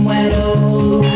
muero.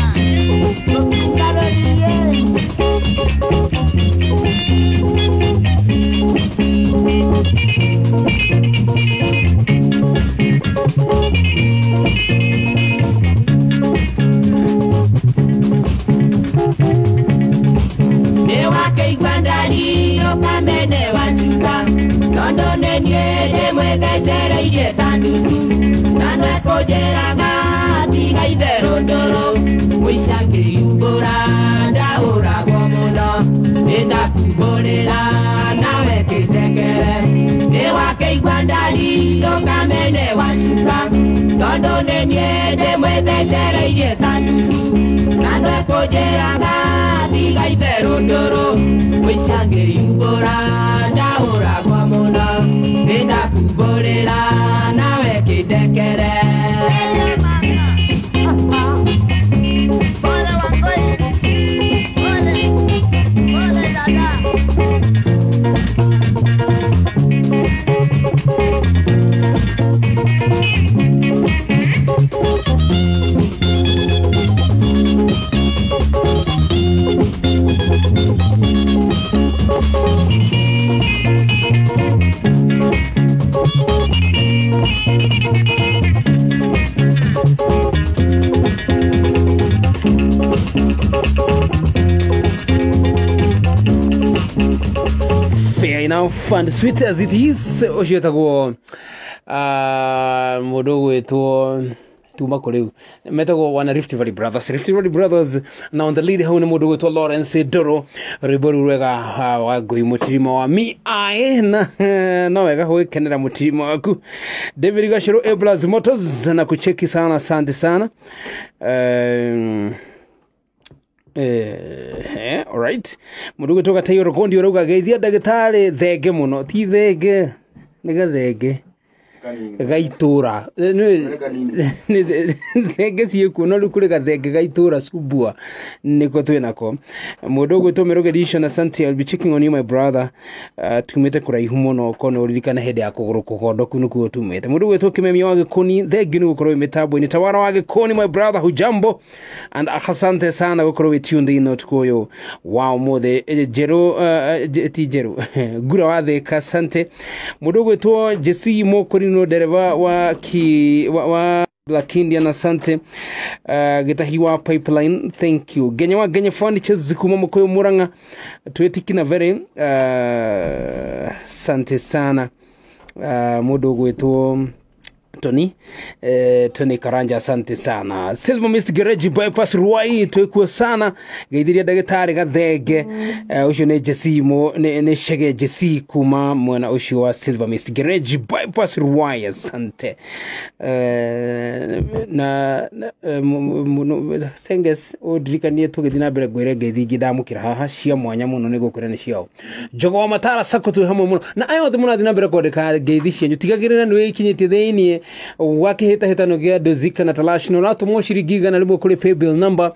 And sweet as it is, Oshitago Modo to Makoleu. Metago one Rift Valley Brothers. Rift Valley Brothers now on the lead Hone Modo to Lawrence Doro, Riborega, Guimotimo, me, I, no, I go Canada Motimo, David Gashiro Eblas Motors, and I could check his Sana Santisana. All right. Mudugo toka tayo rokondi roga gaidia dagatale thege muno ti thege nega thege gaitura thege si kuno lukurega thege gaitura subua niko twenako mudugo to meroga edition asante. I'll be checking on you my brother. Tumete kuraihu muno kono uririkana hede yakogoro kokodo kuno kuo tumete mudugo to kimemi wage koni thege ni gukoro metabo ni tawara wage koni my brother hujambo and asante sana gukoro tuned in not koyo wow mode jero tijero gura wade kasante mudugo to jesi mo korino dereva wa Black Indian asante. Getahiwa pipeline, thank you. Genya furniture zikuma mokoyo muranga tuetikina vere sante sana. Mudogo eto Tony Karanja asante sana. Silva Mr. Gereji bypass Ruai tuekua sana. Gaidiria dagetari ga dhege usho ne jesi mo ne shege jesi kuma mwana usho wa Silva Mr. Gereji bypass Ruai asante. Na senges odrika niye toge dinabere gwere gaidi gidamu kiraha shia mwanya muno nego kurene shiao jogo wa matara sakotu hamo muno na ayo de muna dinabere kode ka gaidi shenyo tigagirina no ikinyete deini wake heta no gya dozika na talashino na to moshiri giga na libo kule pay bill number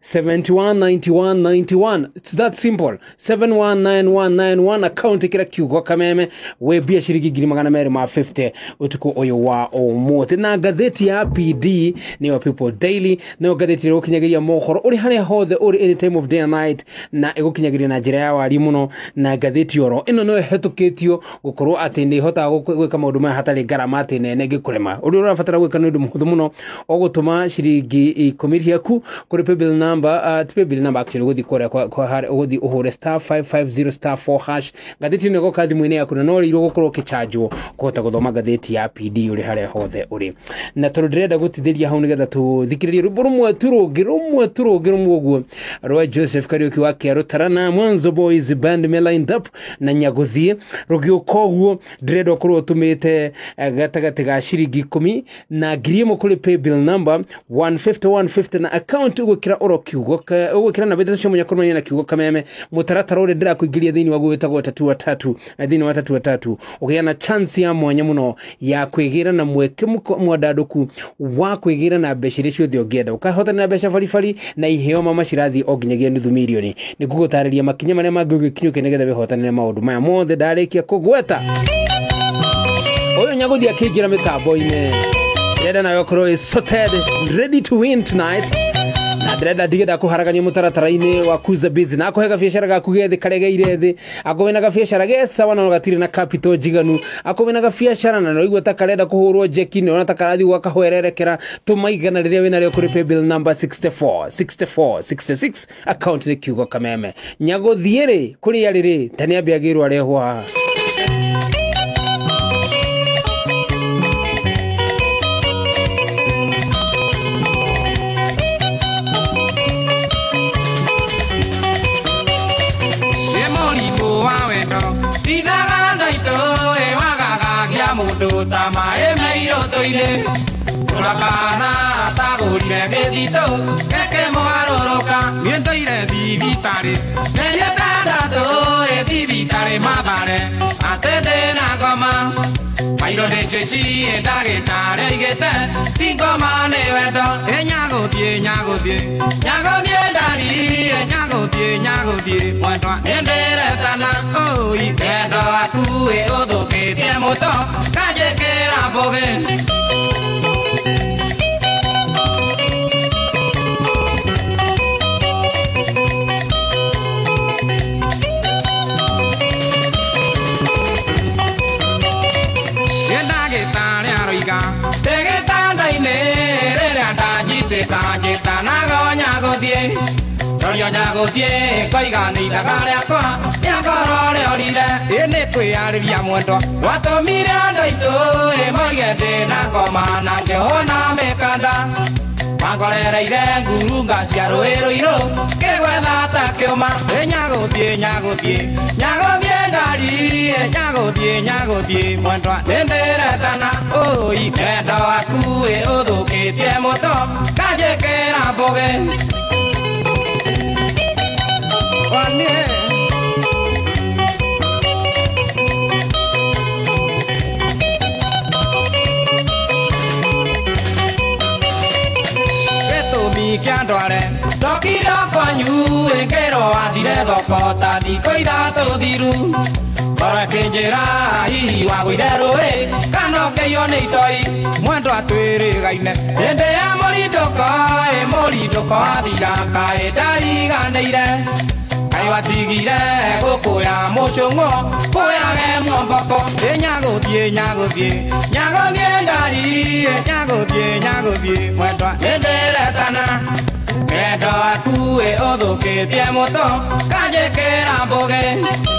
719191. It's that simple. 719191 account kira kyugo kameme we bia shirigi giri magana mere ma 50 utuko oyo wa omote na gazeti ya PD ni wa People Daily na gazeti ro kinyagiria mohoro uri hane hothe uri any time of day and night na ego kinyagiria na jira yawa ari muno na gazeti yoro ino no hetuketio gukoro atende hota gwika maundu ma hatari garama atene nege kulema uri urafatara gwika nundu muhuthu muno ogutuma shirigi komiri yaku kuri bill number bill number actually gudi kore kwa hari gudi uhure *550*4# gazeti nego kadi mwene yaku no ri gukoro kichargewo kota guthoma gazeti ya PD uri hare hothe uri na turureda gutithiria hau nigetha tuthikiririe rumwe turugiro mwoguo Roy Joseph Kariuki wake arutarana Mwanzo Boys band me lined up na nyaguthie rugio koguo dredo kuro tumite gatagati ga shirigi 10 na griemo kuri pay bill number 150 na account ugukira oro kiugo ugukira na betasho munya kurumanya na kiugo kameme mutaratara ure ndira kuigiria thini wagu wetagwo 3 na thini wa 3 ugia na chance ya mwanya muno ya kwigira na mweke mwadadaku wa kwigira na beshire cio thiogenda ukahota na besha farifari na iheo mama shirathi oginyagia nuthu milioni ni gugutariria makinya maria mangigikinyo kenegetha bihotanire maundu maya mothe ndarikia kugweta oyo nyaguthia kingira mitambo ine Ndenda nayo koro is sorted, ready to win tonight. Na ndenda digeda kuharagania mutaratara-ini wa kuza busy na akuhega biashara gaku gethi karege irethi akubina ga biashara ge sawa na gatiri na capital jiganu akubina ga biashara na noigwa ta karenda kuhurwo jeki ni ona ta karathi gwaka hwererekera tumaigana riria wina rio kuri pay bill number 6466 account ni kiugo kameme nyago thiere kuri yariri tani ambiagirwo arehwa Tama emeiro toile Urakana tagurire gedito Keke moaroroka Miento ire divitare Nerieta dato e divitare mabare Atende na goma Mairo de chechi e dagetare igete Tinko mane vedo E nyago die dari E nyago die Muentoa endere tana Oi pedo aku e odo que tie moto Calle que la bogue Tajita nago nyago die Torio nyago die Koiga ni dagare akwa Nyagoro le orire Ene kwe arivia mwento Wato mire andoito E moigete na koma na kehona mekanda Mangolere ire ngurunga siaro ero iro Kewe data keoma E nyago die Nyago die dari Nyago die Mwento nendere tana Oi Nedo aku e odo ke tie moto Calle que la bogue Juanie Eto mi chiandore Doki doko anyu e kero adire doko Tadi koida to diru Para que njera I wa guidero e Kano que yo ne toi Muento a tuere gaine Ende a mori doko adira Kae dari ganeire Kai watigire Koko ya moshongo Koya ge mwambako E nyago die dari Nyago die Muento a endere tana Edo aku e odo que tie moto Calle que la bogue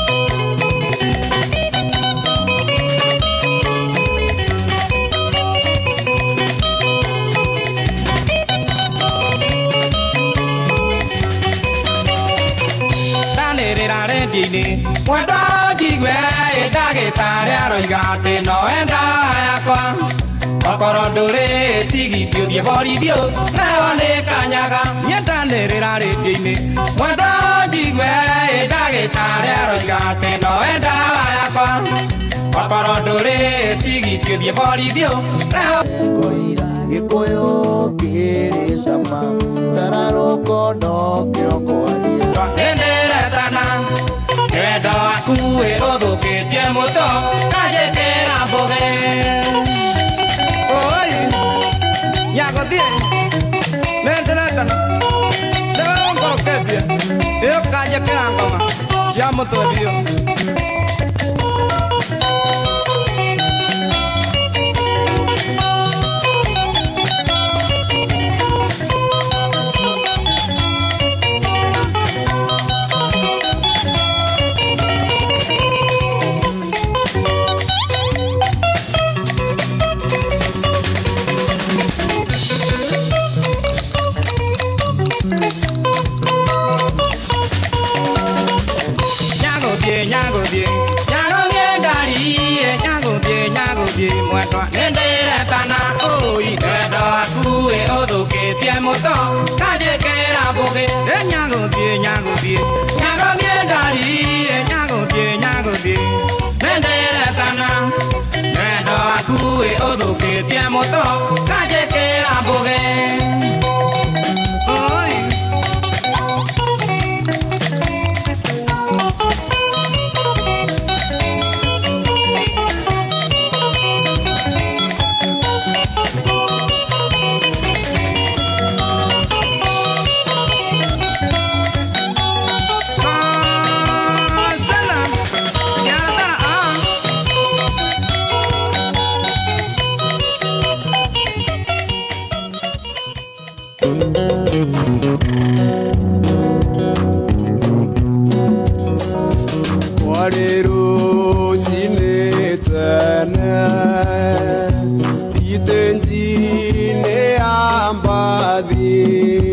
Mwendo jigwe Dagitare aroigate no enda yakwa Okoro dore tigitio die boridio Neo ne kanyaga Nyetanirira retini Mwendo jigwe Dagitare aroigate no enda yakwa Okoro dore tigitio die boridio Neo Koira Ikoyo kiri sama Sararoko no kyoko Endere tana Edo aku e odo que tie moto Calle que la bogue Oi Nyago die Endere tana Debe un colo que die Eo calle que la ngoma Chiamo to video Muento endere tana oi Edo aku e odo que tie moto Calle que la bogue E nyago die dari Nyago die Endere tana Edo aku e odo que tie moto Calle que la bogue Wariru sinetana Itenji ne ambadi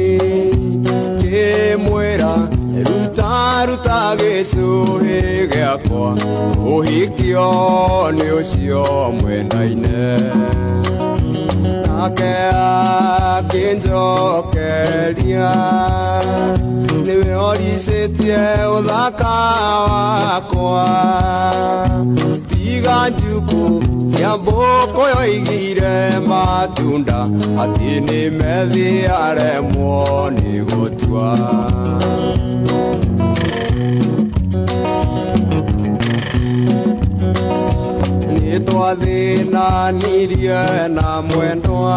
Ke muera ruta gesuhe geakwa Uhikio ni usio mwenaine Nake akinjokeria Niwe orisetie uthaka wakwa Tiga njuku cia mbũkũ yoigire matunda Ati nĩ methiaremwo nĩ gũtua Nĩ twathinanirie na mwendwa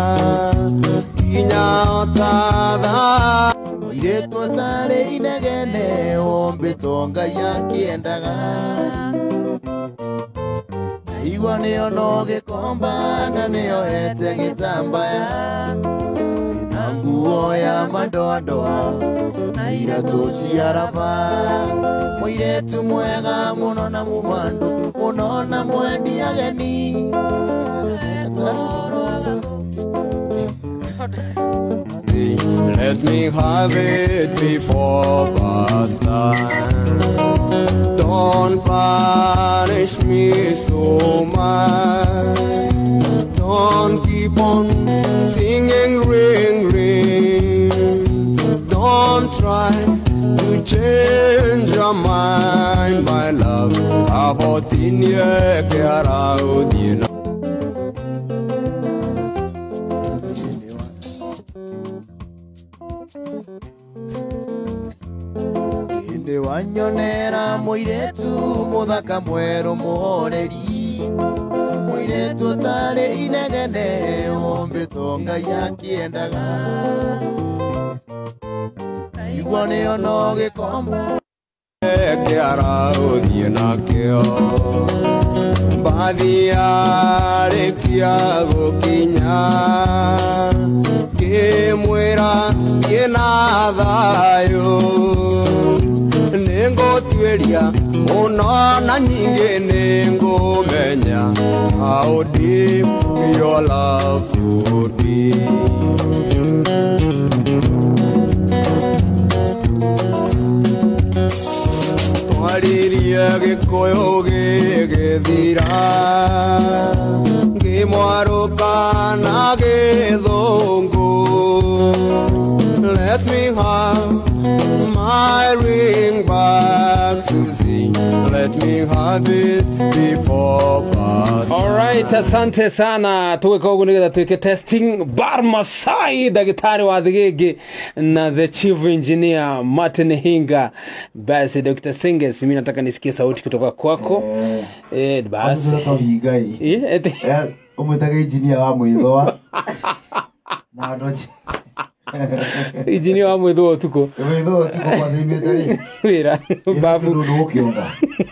Kinya otatha Iretu atare inegene ombĩtwo Ngai akĩendaga Igua nĩyo no gĩkomba na nĩyo hete gĩtambaya Na nguo ya madoadoa na iratũ cia raba Mũirĩtu mwega mũno na mũmandu mũno na mwendi ageni Let me have it before past time. Don't punish me so much. Don't keep on singing ring ring. Don't try to change your mind, my love. Abotinie que hará udina. Inde wanyonera mũirĩtu mũthaka mwerũ mũhoreri Mũirĩtu ũtarĩ inegene ombĩtwo Ngai akĩendaga Igua nĩyo no gĩkomba Que hará udina keo Mbathi arĩkia gũkinya Kĩmwĩra thiĩ na thayũ Nĩngũtuĩria mũno na nyingĩ nĩngũmenya How deep your love could be Twaririe gĩkũyũ gĩgĩthira Ngĩmwarũka na gĩthũngũ Let me have my ring back, Susie. Let me have it before past. Alright, asante sana. Tuweka huku nigeda tuweke testing Bar Masai, daktari wa dhigege na the chief engineer Martin Hinga. Basi Dr. Senges, mimi nataka nisikie sauti kutoka kwako. Basi Umutaka engineer wa mwithoa na ndochi Engineer wa mwithoa tuko kwa zimetari wira babu ndokiunga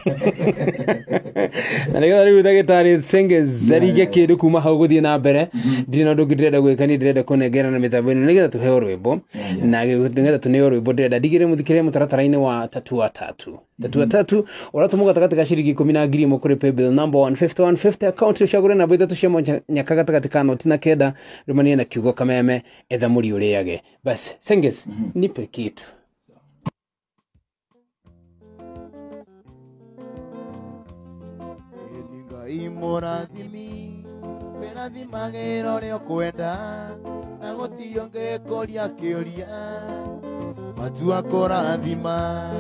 na nĩgetha rĩu ndagĩtarĩ Senges arige kĩndũ kuma hau gũthiĩ na mbere ndirĩ na ũndũ ndĩrenda gwĩka nĩ ndĩrenda kũnengerana mĩtambo-inĩ nĩgetha tũheo rwĩmbo na nĩgetha tũneo rwĩmbo ndĩrenda ndigĩre mũthikĩrĩrie mũtaratara-inĩ wa tatu wa tatu ũratũmwo gatagatĩ ga ciringi 10,000 kũrĩ paybill number 150 account ũcagũre namba ithatũ cia mwanya gatagatĩ ka noti na kenda rũmanie na kiugo kameme etha mũri ũrĩage basi Senges nipe kitu Mũrathimi wĩrathimagĩra ũrĩa ũkwenda na gũtirĩ ũngĩkũria kĩũria matua kũrathima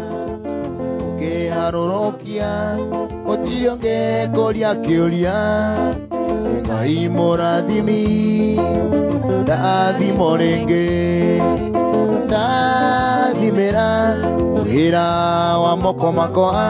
ũkĩharũrũkia gũtirĩ ũngĩkũria kĩũria Ngai mũrathimi ndathimo rĩngĩ ndathimĩra wĩra wa moko makwa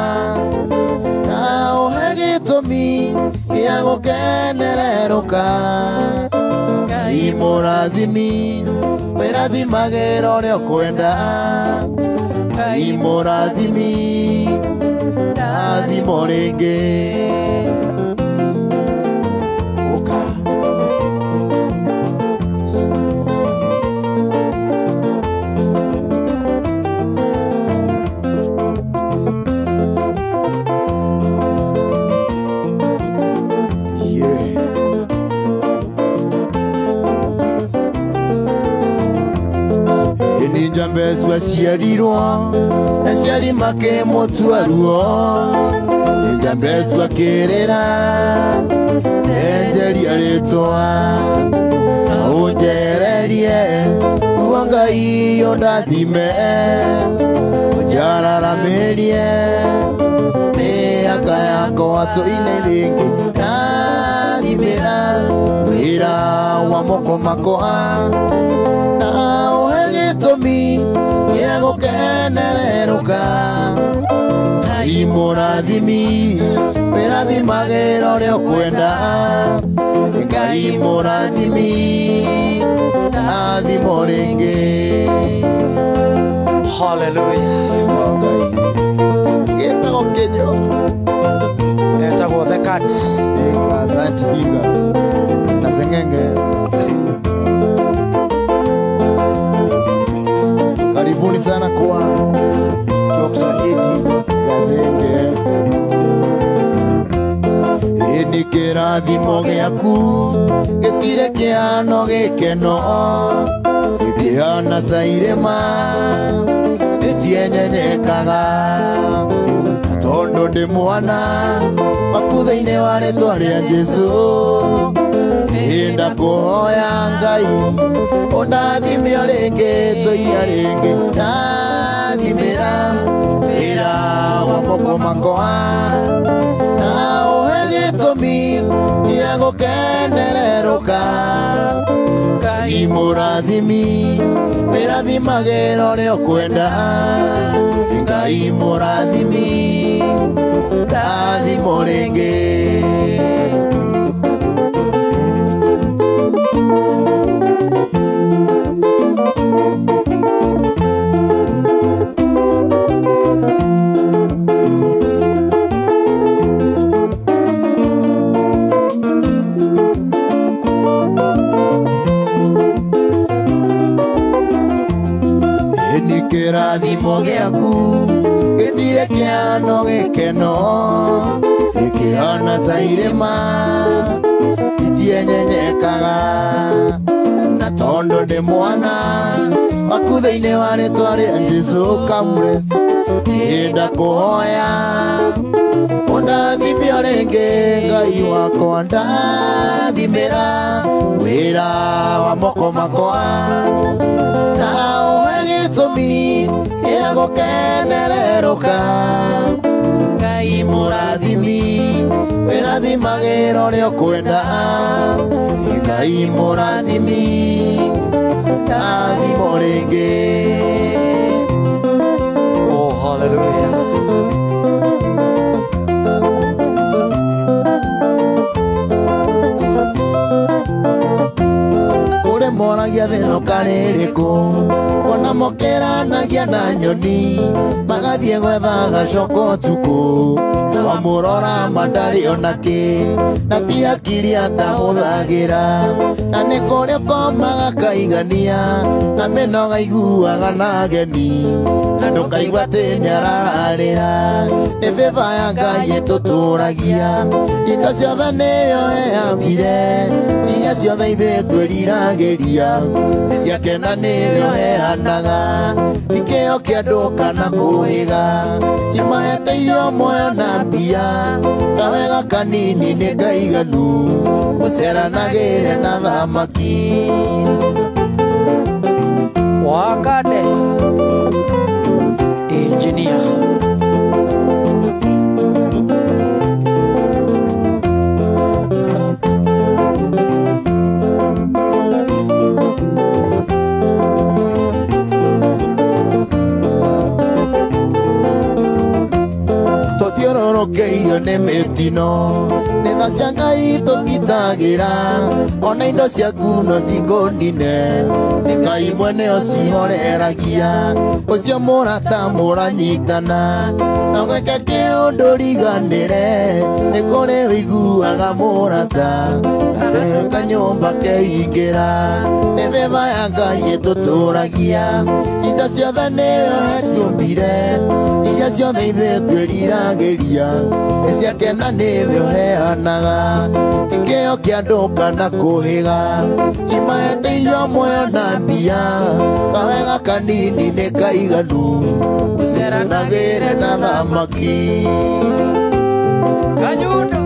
Gĩtũmi gĩa gũkenererũka Ngai mũrathimi wĩrathimagĩra ũrĩa ũkwenda Ngai mũrathimi ndathimo rĩngĩ Ni Jambezi waciarirwo na ciari makĩmũtua ruo. Ni Jambezi wakĩrĩra njenjeria rĩtwa na ũnjererie tuo Ngai ũndathime ũnjararamĩrie mĩaka yakwa tũine rĩngĩ ndathimĩra wĩra wa moko makwa na ũhe gĩtũmi gĩa gũkenererũka. Ngai mũrathimi wĩrathimagĩra ũrĩa ũkwenda. Ngai mũrathimi ndathimo rĩngĩ. Hallelujah. Gĩtagwo Kĩnyo. Etagwo The Cat. Asante Giga na Seng'enge. Karibuni sana kwa Choksa Edi ya Zenge. Ni kĩrathimo gĩaku gĩtire kĩhano gĩkeno gĩkĩhana ta irĩma gĩtienyenyekaga tondũ ndĩ mwana makutha-inĩ wa rĩtwa rĩa Jesũ. Nĩnda kũhoya Ngai ũndathime rĩngĩ tũiya rĩngĩ ndathimĩra wĩra wa moko makwa na ũhe gĩtũmi gĩa gũkenererũka. Ngai mũrathimi wĩrathimagĩra ũrĩa ũkwenda. Ngai mũrathimi ndathimo rĩngĩ. Kĩrathimo gĩaku gĩtire kĩhano gĩkeno gĩkĩhana ta irĩma gĩtienyenyekaga na tondũ ndĩ mwana makutha-inĩ wa rĩtwa rĩa Jesũ kamũre. Nĩnda kũhoya ũndathime rĩngĩ Ngai wakwa ndathimĩra wĩra wa moko makwa na ũhe gĩtũmi gĩa gũkenererũka. Ngai mũrathimi wĩrathimagĩra ũrĩa ũkwenda. Ngai mũrathimi ndathimo rĩngĩ. Oh, hallelujah. Moragia thĩno karĩrĩkũ ona mokeranagia na nyoni magathiĩ gwetha gacoko ũtukũ na wamũrora mandarĩ onakĩ na ti akiri atahũthagĩra na nĩ kũrĩa komaga kaigania na mĩnoga iguaga na ageni na ndũkaigua atĩ nĩararĩra. Nĩ bĩba ya Ngai ĩtũtũragia indo ciothe nĩyo ehambire iria ciothe ithuĩ twĩriragĩria ciakena nĩyo ehanaga ikĩo kĩa andũ kana kũhĩga imahete irio muoyo na mbia kawega kanini nĩ kaiganu gũceranagĩre na thamaki. Wakande engineer. Tũthiũrũrũkĩirio nĩ mĩtino nĩ tha cia Ngai tũgitagĩra ona indo ciaku no cikũnine nĩ Ngai mwene ũcihoreragia ũcio mũrata mũranyitana na gwĩka kĩũndũ riganĩre nĩ kũrĩ ũiguaga mũrata atĩ kanyũmba keingĩra nĩ mĩthemba ya Ngai ĩtũtũragia indo ciothe nĩyo ciũmbire iria ciothe ithuĩ twĩriragĩria nĩ ciakena nĩwe ũheanaga kĩheo kĩa andũ kana kũhĩga imahete irio muoyo na mbia kawega kanini nĩ kaiganu ũceranagĩre na thamaki Kanyundo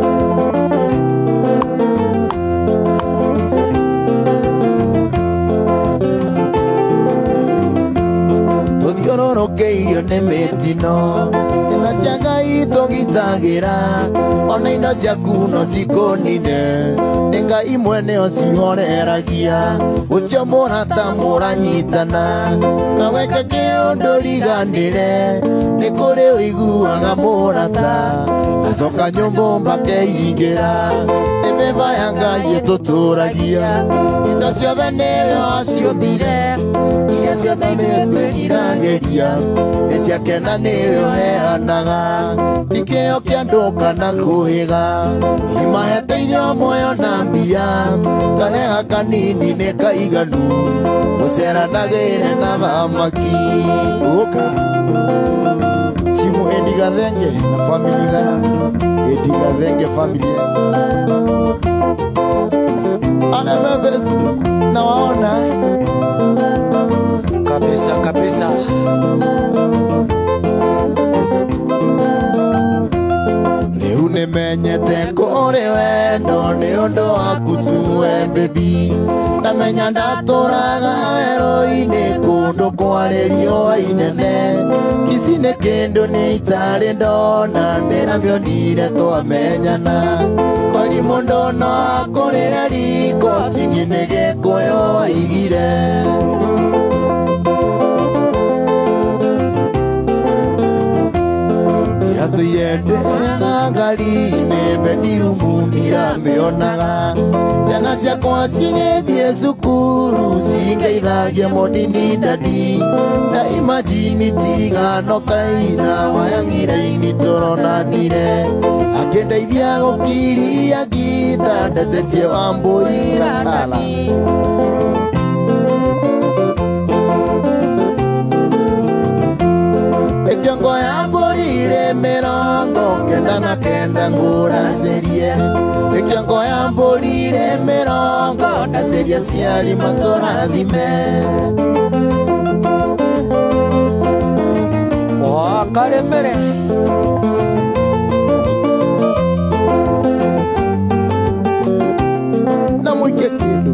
tũthiũrũrũkĩirio nĩ mĩtino na cia Ngai tũgitagĩra ona indo ciaku no cikũnine nĩ Ngai mwene ũcihoreragia ũcio mũrata mũranyitana na weke kĩũndũ riganĩre nĩ kũrĩ ũiguaga mũrata acoka nyũmba keingĩra nĩ mĩthemba ya Ngai ĩtũtũragia indo ciothe nĩyo ciũmbire iria ciothe nĩwe twĩriragĩria nĩ ciakena nĩwe ũheanaga kĩheo kĩa andũ kana kũhĩga imahete irio muoyo na mbia kawega kanini nĩ kaiganu ũceranagĩre na thamaki ũka simu Eddie Gathenge na familia Eddie Gathenge familia ana Facebook na waona kabisa kabisa rĩu nĩmenyete kũrĩ wendo nĩ ũndũ waku tuwe baby ndamenya ndatũraga werũ-inĩ kũndũ kwarĩ riũa inene kici nĩ kĩndũ nĩ itarĩ ndona ndĩramĩonire twamenyana kwari mũndũ no akũrĩre riko tingi nĩ gĩkũyũ waigire tuyendega ngari-inĩ bendirumu ndiramĩonaga ciana ciakwa cigĩthiĩ cukuru cingeithagia mũnini dadi na imagine tigano kaina wayang'ire-inĩ tũronanire akĩndeithia gũkiria ngita ndetetie Wambũira ndani Kiongo ya mbũrire mĩrongo kenda na kenda ngũracerie Kiongo ya mbũrire mĩrongo ndaceria ciari matũrathime Karemere na mũike kĩndũ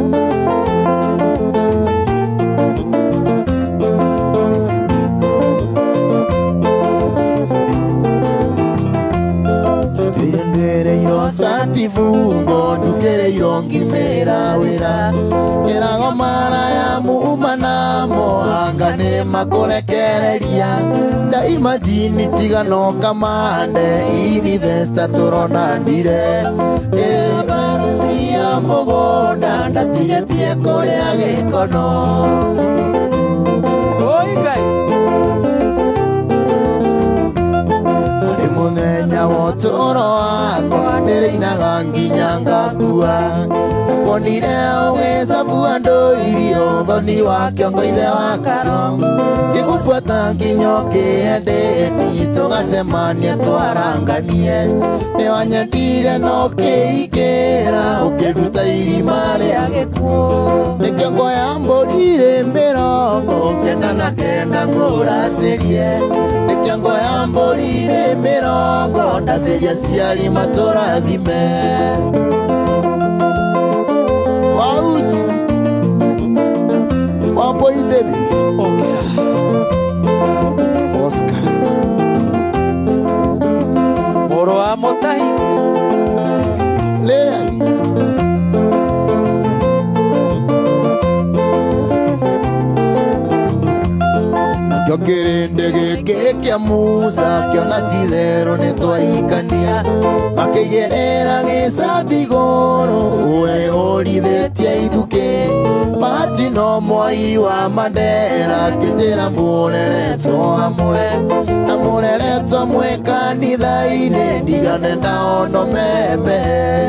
Satifungo ndukereirwo ngimĩra wĩra ĩrago mara ya muumana mohanga nĩ makũrekereria ndaimagine tigano kamande inivesta tũronanire ĩrĩndaro cia mũgũnda ndatigetie kũrĩa gĩkono Oigai Mũthenya wa ũtũũro wakwa ndĩrĩinaga nginya ngakua Wonire ũgĩcabua ndũirio thoni wa kĩongo ithe wa karo Ngĩgũbuata nginya ũkĩendeti tũgacemania twaranganie Nĩwanyendire na ũkĩingĩra ũkĩruta irima rĩa gĩkuũ Nĩkĩo ngoya mbũrire mĩrongo kenda na kenda ngũracerie Nĩkĩo ngoya mbũrire mĩrongo ndaceria ciari matũrathime Wauji Wambũi Davis Okera Oscar Mũrũ wa Mũtahi Leali kĩo kĩrĩndĩ gĩkĩ kĩa Musa kĩona ti therũ nĩ twaikania makĩgerera gĩcambi igũrũ ũrĩa ũrithĩtie ithukĩ Bahati no Mwai wa Mandera kĩnjĩra mũreretwo hamwe na mũreretwo mwe kanitha-inĩ ndigane nao no meme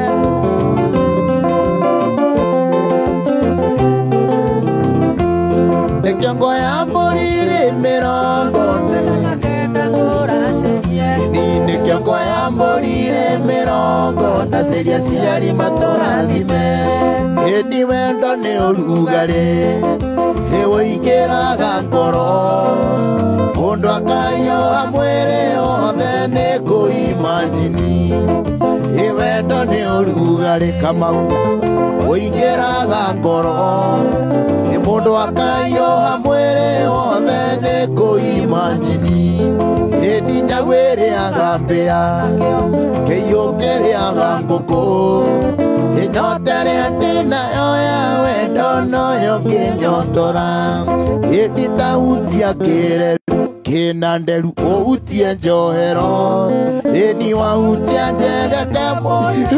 Nekiongo ya mbũri mĩrongo na kenda ngũracerie Nekiongo ya mbũri mĩrongo ndaceria ciari matũrathime Hĩndĩ wendo nĩ ũrugarĩ ũingĩraga ngoro mũndũ akahiũha mwĩrĩ wothe nĩ kũimagini wendo nĩ ũrugarĩ Kamau ũingĩraga ngoro mũndũ akahiũha mwĩrĩ wothe nĩ kũimagini hĩndĩ nyagũ ĩrĩaga mbĩa kĩiyũ kĩrĩaga ngũkũ Nyota rĩa ndĩnayo ya wendo noyo ngĩnyotora hĩndĩ tahutia kĩreru kĩna nderu ũhutie njohero hĩndĩ wahutia njega kamwe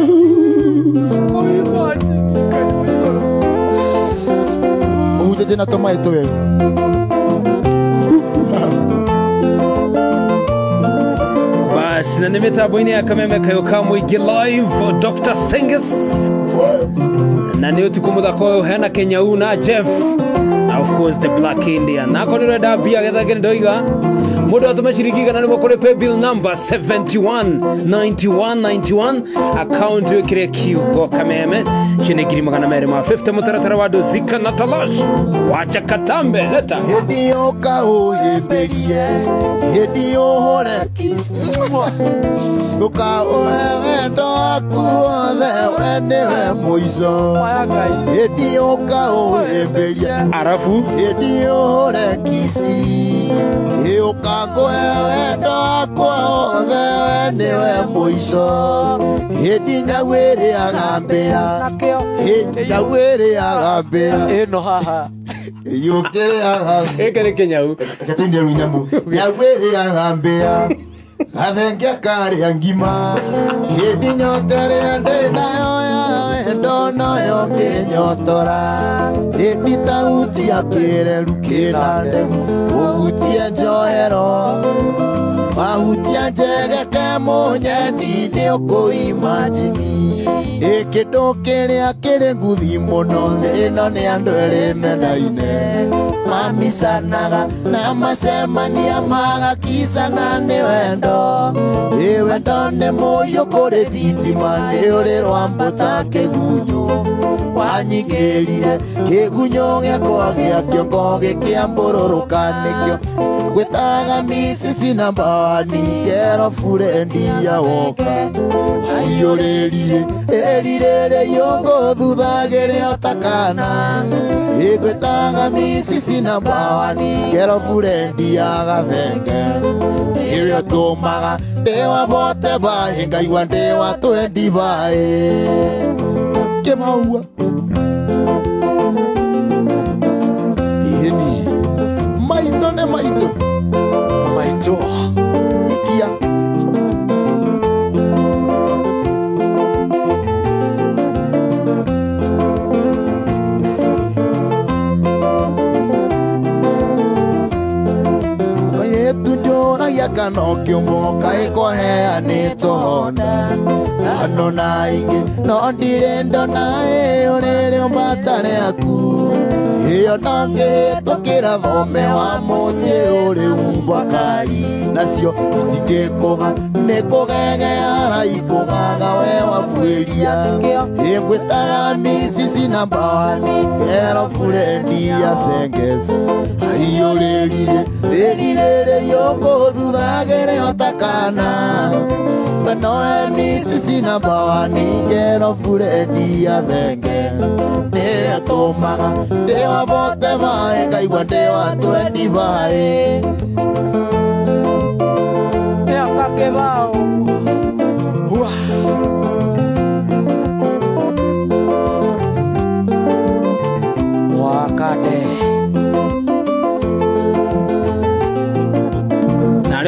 ũhutĩtie na tũmaĩ tũweru Basi na mitambo-inĩ ya Kameme Kayoka Mũingĩ live Dr. Senges na nĩ ũtukũ mũthaka ũyũ hena Kenyau na Jeff na of course the Black Indian na konĩ rwenda mbia getha ngene ndoiga mũndũ atũme ciringi igana nĩguo kũrĩ pay bill number 719191 account wĩkĩre kiugo Kameme shilingi 250 mũtaratara wa Dozika na Talash wacha katambe leta hĩndĩ ũkaũhĩmbĩrie hĩndĩ ũhũre ũkaũhe wendo waku wothe we nĩwe mũico hĩndĩ ũkaũhĩmbĩrie arafu hĩndĩ ũhũre kisi ũkakũhe wendo wakwa wothe we nĩwe mũico hĩndĩ nyagũ ĩrĩaga mbĩa nyagũ ĩrĩaga mbĩa ĩno haha yũkĩrĩaga ĩkĩrĩ Kenyau gatĩndĩ rũ nyamũ nyagũ ĩrĩaga mbĩa gathenge karĩa ngima hĩndĩ nyota rĩa ndĩnayo ya wendo noyo ngĩnyotora hĩndĩ tahutia kĩreru kĩna nderu ũhutie njohero wahutia njegeke mũnyendi nĩ ũkũimagini kĩndũ kĩrĩa kĩrĩ nguthi mũno ĩno nĩ andũ erĩ mendaine mamicanaga na macemania magakicana nĩ wendo wendo nĩ mũiyũ kũrĩ thitima nĩ ũrĩ rwambũta kĩgunyũ wanyingĩrire kĩgunyũ gĩakwa gĩa kĩongo gĩkĩambũrũrũka nĩkĩo gwĩtaga misisi namba wani kero furendi ya woka aiyũrĩrie erirĩrĩ yũngũ thuthagĩrĩ otakana gwĩtaga misisi namba wani kero furendi ya gathenge ĩrĩa tũmaga ndĩwabote baĩ ngaigua ndĩwatwendi baĩ kĩmaua ini maitũ nĩ maitũ maitũ ikia kana ũkĩũmoka ĩkũheanĩtwo honda ano na ingĩ no ndirĩ ndona ũrĩrĩ ũmbatare aku ĩyo no ngĩhĩtũkĩra thome wa mũciĩ ũrĩ umbakari nacio itingĩkũga nĩ kũgegeara ikũgaga we wabuĩria ĩngwĩtaga misisi namba wani kero furendi ya Senges aiyũrĩrire rĩrirĩrĩ yũngũ thuthagĩrĩ otakana noe misisi namba wani kero furendi ya Thenge nĩatũmaga ndĩwabote baĩ ngaigua ndĩwatwendi baĩ nĩoka kĩbao wakate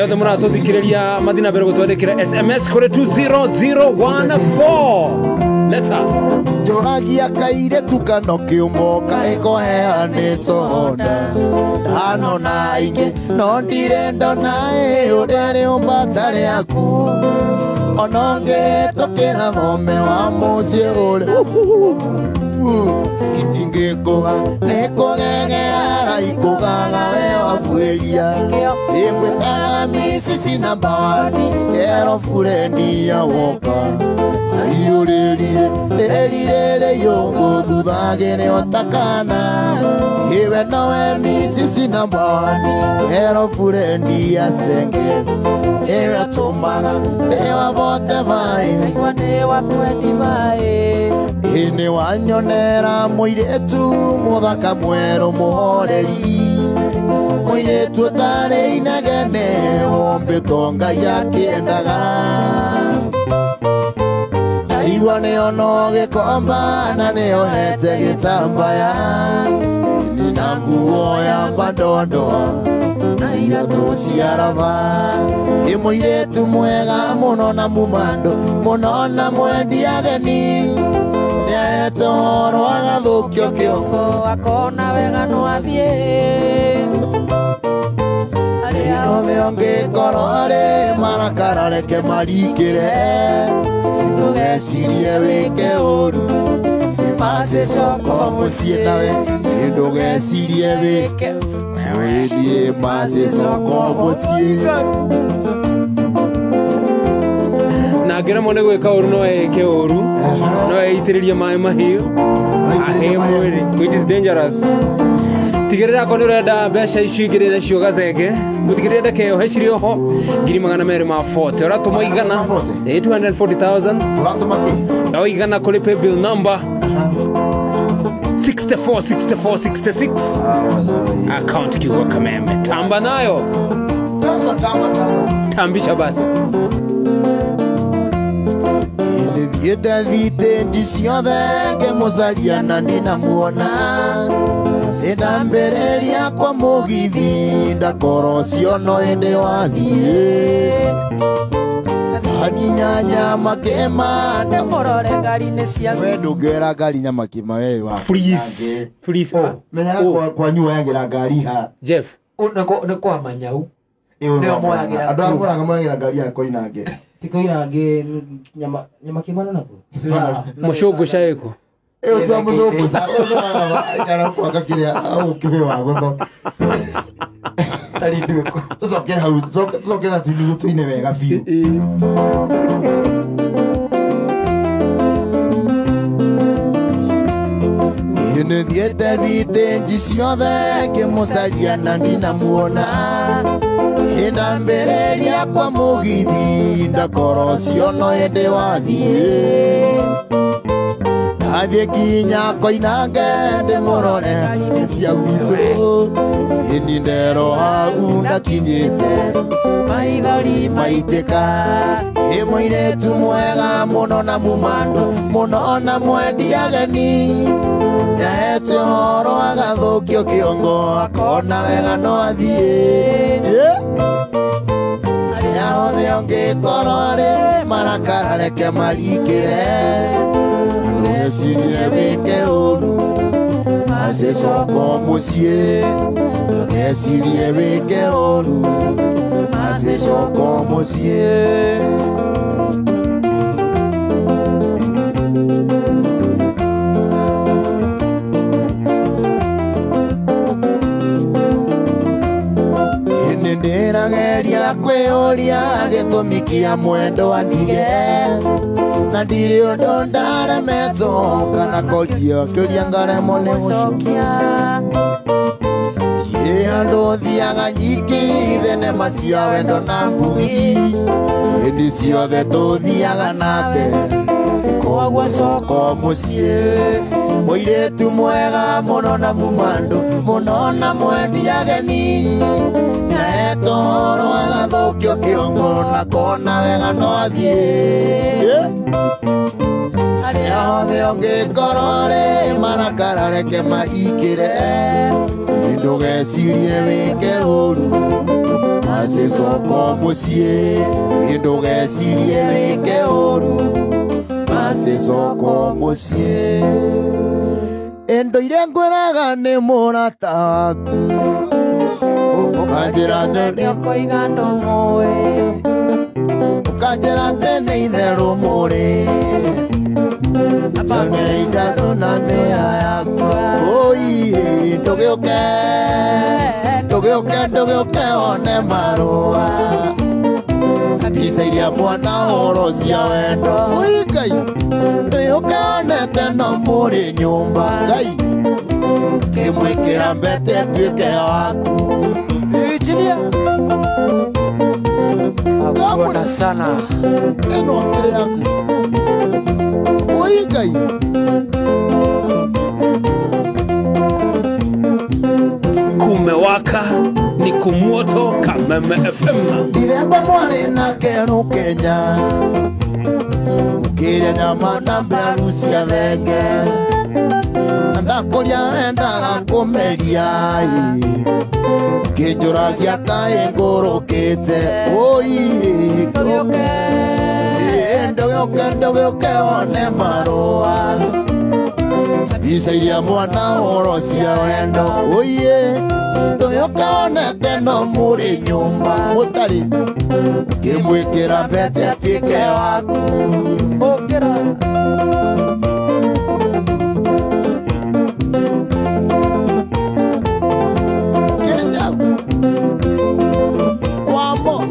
Leo demura tuthikiriria mathina mbere gutwandikira SMS kuri 20014. Leta Joragia kaire tukano kiumbo kaeko heane tonda Dano na inge no direndo nae udere umbatare aku Ononge tokera mome wa musie ule Itinge koga neko ngenge ara ikogaga weo afuelia Ingwe kala misisi na bawani Ero furendi ya woka Iyo lelire yongo dudagene otakana Iwe noe misisi na bawani Ero furendi ya senges Ewa tumaga Ewa bote vai Ewa newa fuendi vai Ine wanyonera muiretu muthaka mwero muhoreri Muiretu tare inagene Wombe tonga ya kiendaga Iwa neo no gikomba na neo hete gitambaya Nina nguo ya bandondo na iratu ciaraba Muiretu mwega muno na mumando muno na mwendi ageni Toro agathukio kiongo akona wega no athie Aria othe ongikorore marakarareke marikire Ndugecirie wike uru Imase coko mucie nawe Ndugecirie wike Withie mase coko mucie na ngira mone gwika uru no eke uru no eitiririe mai mahiu ahe mwiri which is dangerous tigirira ko nurenda besha ishigirire cio gathenge mutigirire keo hecirio ho 240 ora tumoigana 240,000 Turatumaki no igana kuri pay bill number 6466 account kiwa kameme tamba nayo tambisha basi Yeta vite njisio thenge muzaria na ndina muona Enda mbereria kwa mugithi ndakorocio no ende wathie Nyanya makema ndemorore ngari ne cia ndungera ngari nyama kima wewe wa please menya kwa nyua yangira ngari ha Jeff ne kwa manyau ne omoyagira andu akora ngamoyagira ngari yako inange tikoirange nyama kimana nako mushungu shaiko tu mushungu sa kana kwa kakiria au kiwe wago tari duko tusokera hau tusokera tini tuine wega biu Ine diete vite njiciothe kimucaria na ndina muona Enda mbereria kwa mugithi ndakorocio no ende wathie Athie kinya koinange ndimurore ngari cia witu Ini ndero hau ndakinyite maithori maitika Muiretu mwega muno na mumando muno na mwendi ageni Yahete horo agathukio kiongo akona wega no athie Aria othe ongikorore marakarareke marikire Ndugecirie wike uru Mase coko mucie Ndugecirie wike uru Mase coko mucie Ndirageria kwiuria gitumikia mwendo anige na ndio ndo ndaremetwo kana korio kiuria ngaremo ni gucokia andu thiaga nyiki thenema cia wendo na ngugi hindi ciothe tuthiaga nake koguo coko mucie muiretu mwega muno na mumando muno na mwendi ageni Toro agathukio kiongo na kona wega no athie Aria othe ongikorore marakarareke marikire Ndugecirie wike uru Masesoko musie Indogesirie wike oru Masesoko musie Endoire ngweraga ni murata waku Ukanjira tene Koigando moe Ukanjira tene itheru muri Apangere itatu na mbea yakwa Oiye Ndogeuke one marua Bisa iria mwana horo cia wendo Oigai Ndogeuke one teno muri nyumba Gai Kimwikira mbete tuike waku Ichilia Akuona sana Eno akire yaku Oigai Kumewaka ni kumuoto Kameme FM. Diremba mwari na keru Kenya Kire nyama na mberu cia thenge Ndakuria endaga kumeria Kinjuragia kae ngurukite Oi Ndogeuke one marua Bisa iria mwana horo cia wendo Oiye Ndogeuke one teno muri nyumba Mutari Kimwikira mbete atuike waku Okera Kenya Wamo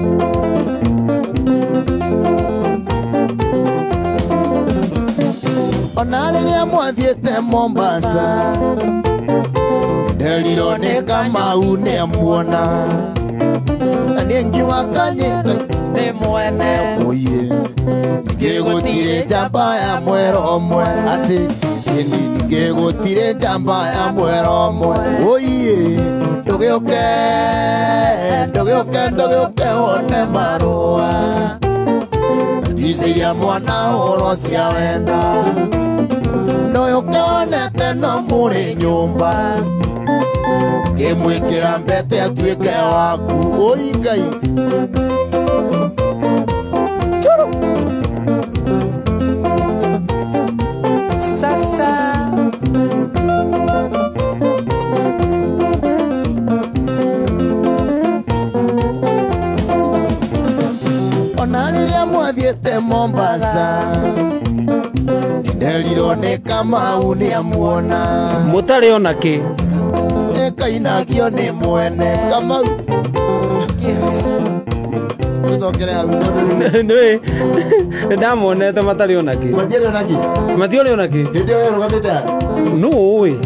Onaliria mwathiete Mombasa Ndeliro ni Kamau ni muona Ningiwa kanyika ni mwene Oye Ngegutire njamba ya mwero omwe Ati Ngegutire njamba ya mwero omwe Oye Ndogeuke one marua Bisa iria mwana horo cia wendo Ndogeuke one teno muri nyumba Kimwikira mbete atuike waku Oigai Choro Sasa Onaliria mwathiete Mombasa Ndeliro ni Kamau ni amuona Mutari ona ki Kainagio ni mwene Kamau Tusokere hau Nwe ndamonete matari ona ki Matiere naki Matiore ona ki Ndio wewe rugamite No we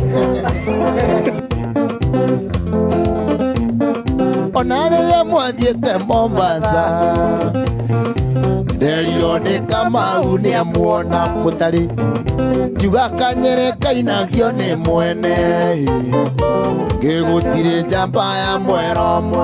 Onaliria mwathiete Mombasa Ndeliro ni Kamau ni amuona Mutari Juga kanyere kainagio ni mwene Ngegutire njamba ya mwero omwe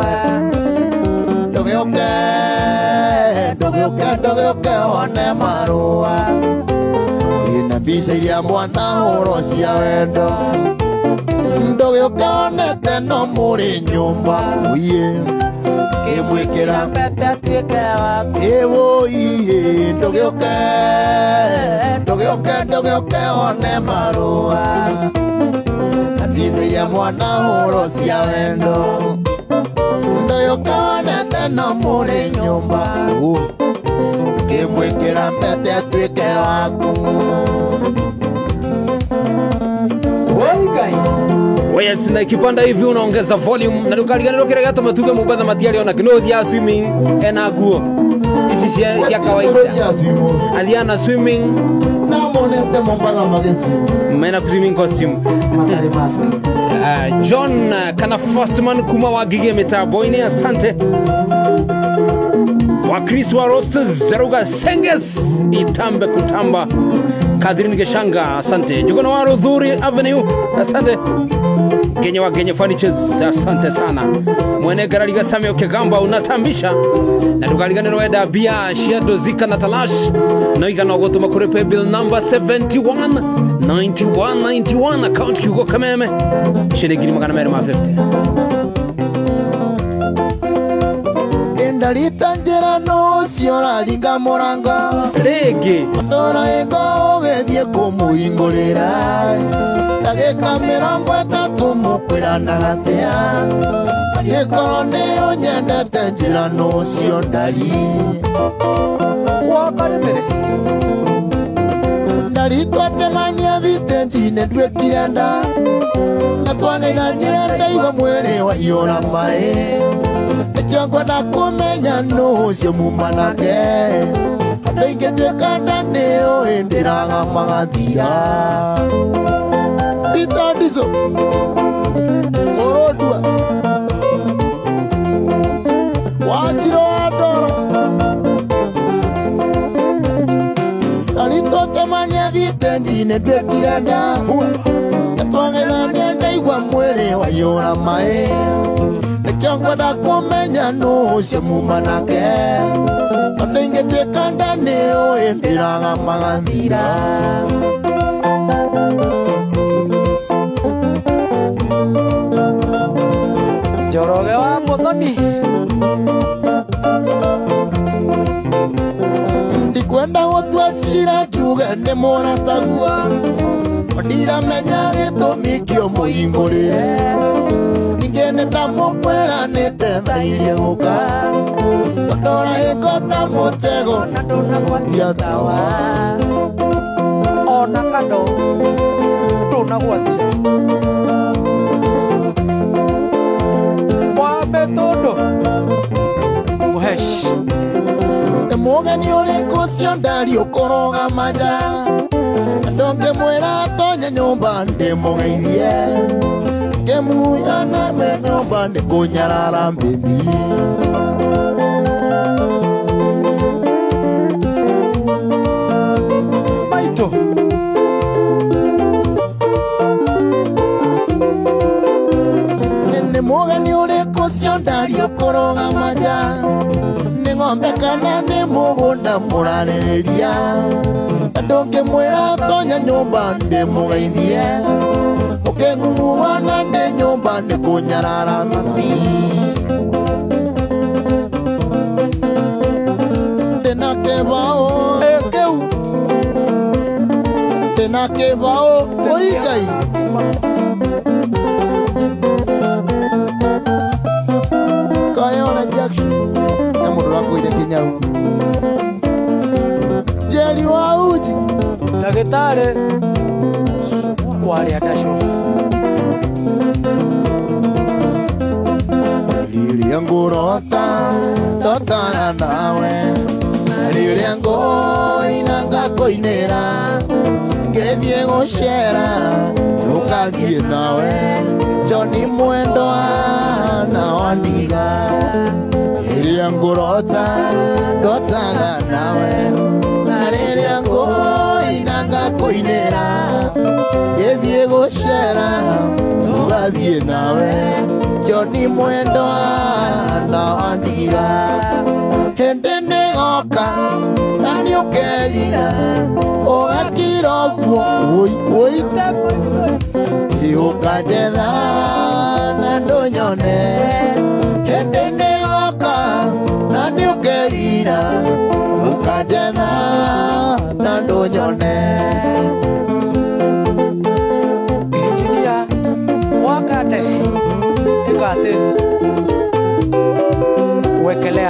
Ndogeuke one marua Ina bisa iria mwana horo cia wendo Ndogeuke one teno muri nyumba Uye Kimwikira mbete atuike waku Ewo iye Ndogeuke one marua Bisa iria mwana horo cia wendo Ndogeuke one teno muri nyumba Kimwikira mbete atuike waku Oigai Yes, na ikipanda hivi unaongeza volume na ukaliganiro kile gato matuge mubadha matiari ona kino dia swimming ena guo isi cia kawaida aliana swimming na monete mobala magesu mena swimming costume Matari mask John kana Firstman kuma wa gige metaboine asante wa Chris wa Rosters Zeruga Senges itambe kutamba Kadrini Geshanga asante Jugono wa Rudhuri Avenue asante Kenya wa Kenya Furnitures asante sana mwene garaliga Samio Kegamba unatambisha na tukaliganiro eda bia Shiado Zika na Talash na igana gotuma kurepe bill number 719191 account Hugo Kameme shilingi 50 Ndarita njĩra nũcio raringa mũrango rĩngĩ ndora ĩgo ũgĩthiĩ kũmũhingũrĩra ndagĩka 30 mũkwĩranaga atĩa angĩkorwo nĩ ũnyendete njĩra nũcio ndari Wakari mbere. ndari twatemania thitĩnji-inĩ nduĩkire nda na twageithania ndaigua mwĩrĩ waiyũra maĩ nĩkĩo ngwenda kũmenya nũcio muma nake andũ aingĩ tuĩka nda nĩũĩ ndĩraga magathira Peter Ndizo Mũrũndua Wanjirũ wa Ndoro ndari twatemania thitĩnji-inĩ nduĩkire nda na twageithania ndaigua mwĩrĩ waiyũra maĩ nĩkĩo ngwenda kũmenya nũcio muma nake andũ aingĩ tuĩka nda nĩũĩ ndĩraga magathira Njoroge wa Mũthoni. ndikwenda gũtua cira njuge nĩ mũrataguo ndiramenya gĩtũmi kĩo mũhingũrĩre ningĩ nĩ ta mũkweranĩte thairie gũka ndora ĩko ta mũtego na ndũnagwatia tawa Ona kando. Ndũnagwatia. Wametondo. Muhesh. nĩ mũgeni ũrĩkũ ũcio ndari ũkũroga manja ndongĩmwĩra atonye nyũmba ndĩmũgeithie ngĩmuoya me nyũmba nĩ kũnyarara mbĩmbi Maito. nĩ mũgeni ũrĩkũ ũcio ndari ũkũroga manja nĩ ng'ombe kana nĩ mũgũnda mũrarĩrĩria ndũngĩmwĩra tonya nyũmba ndĩmũgeithie ũkĩng'ung'uana ndĩ nyũmba nĩ kũnyarara mami ndĩna kĩbaũ Kĩu. ndĩna kĩbaũ ũigai Kayona Jackson na mũndũ wa kũitha Kinyau Jerry wa Uji Ndagĩtarĩ. Warĩa ndacũ. rĩrĩa ngũrota totana nawe rĩrĩa ngũina ngakũinĩra ngĩthiĩ gũcera tũkathiĩ nawe Johnny Mwendwa na Wandiga rĩrĩa ngũrota ndotaga nawe na rĩrĩa ngũina ngakũinĩra ngĩthiĩ gũcera tũgathiĩ nawe Johnny Mwendwa na Wandiga hĩndĩ nĩgoka na nĩũkerira ũgakira ũguo ũite ũkanjetha na ndũnyone hĩndĩ nĩgoka na nĩũkerira ũkanjetha na ndũnyone Injinia Wakate. Ikate. Wekelea.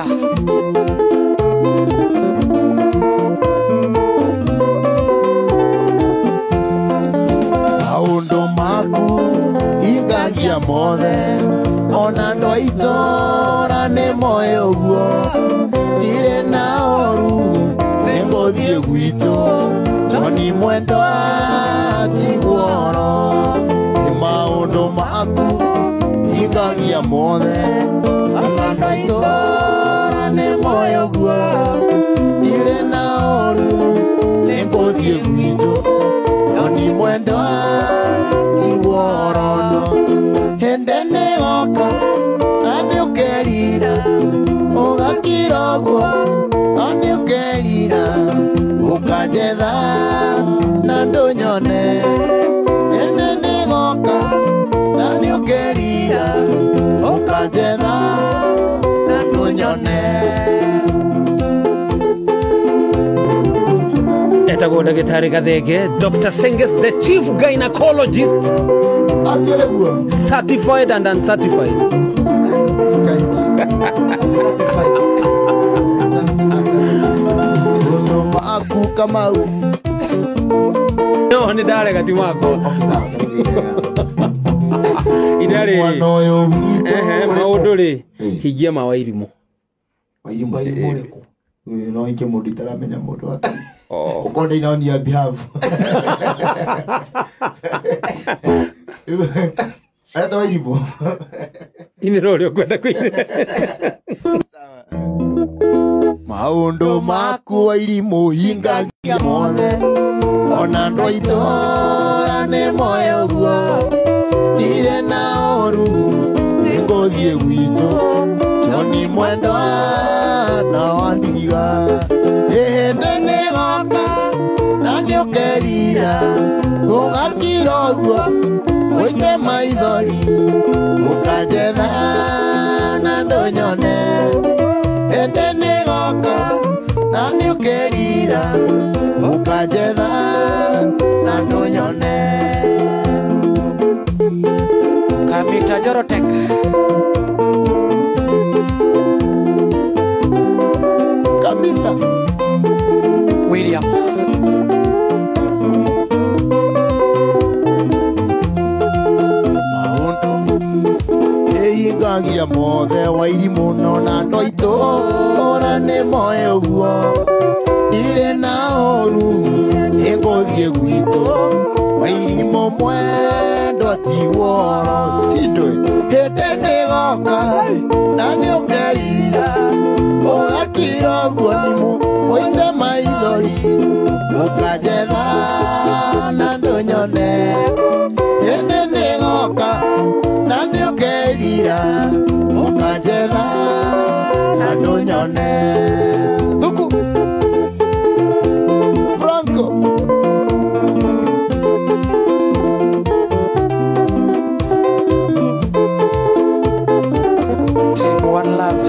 maũndũ maku hingagia mothe ona andũ a itũũra nĩ moĩ ũguo ndirĩ na ũru nĩ ngũthiĩ gwitũ Johnny Mwendwa tiguoro nĩ maũndũ maku hingagia mothe ona andũ a itũũra nĩ moĩ ũguo ndirĩ na ũru nĩ ngũthiĩ gwitũ Johnny Mwendwa tiguoro hĩndĩ nĩgoka na nĩũkerira ũgakira ũguo na nĩũkerira ũkanjetha na ndũnyone hĩndĩ nĩgoka na nĩũkerira ũkanjetha na ndũnyone Daktari Gathege, Dr. Senges, the chief gynecologist, certified and uncertified. Aku Kamau. No, ni dare gati mako. Idare. Mauduri. Higia mawairimu. Wairimu reko. No inke mundu itaramenya mundu wake. Ukonde ina on your behalf. Ata wairimu. Ini rori kwenda kwire. Maundu maku wairimu hingagia mothe. Ona ndoitora ne moyo guo. Dire na oru ningothie gwito. Joni mwendo na wandiga. Ehende ne goka na nyokerira. Ugakira guo. Oite maithori. Ukajetha na ndonyone. Ehende ne goka na nyokerira. Ukajetha na ndonyone. Kamita Jorotek. Kamita William. Hingagia mothe wairimu no na ndoitora ne moyo guo. Dire na oru ningothie gwito. Wairimu mwendo ti woro sindwe. Hende ni goka na ni ukerira. Ugakira guo nimu oite maithori. Ukajetha na ndonyone. Hende ni goka na ni ukerira. Ukajetha na ndonyone. Thuku. Franco Team One Love.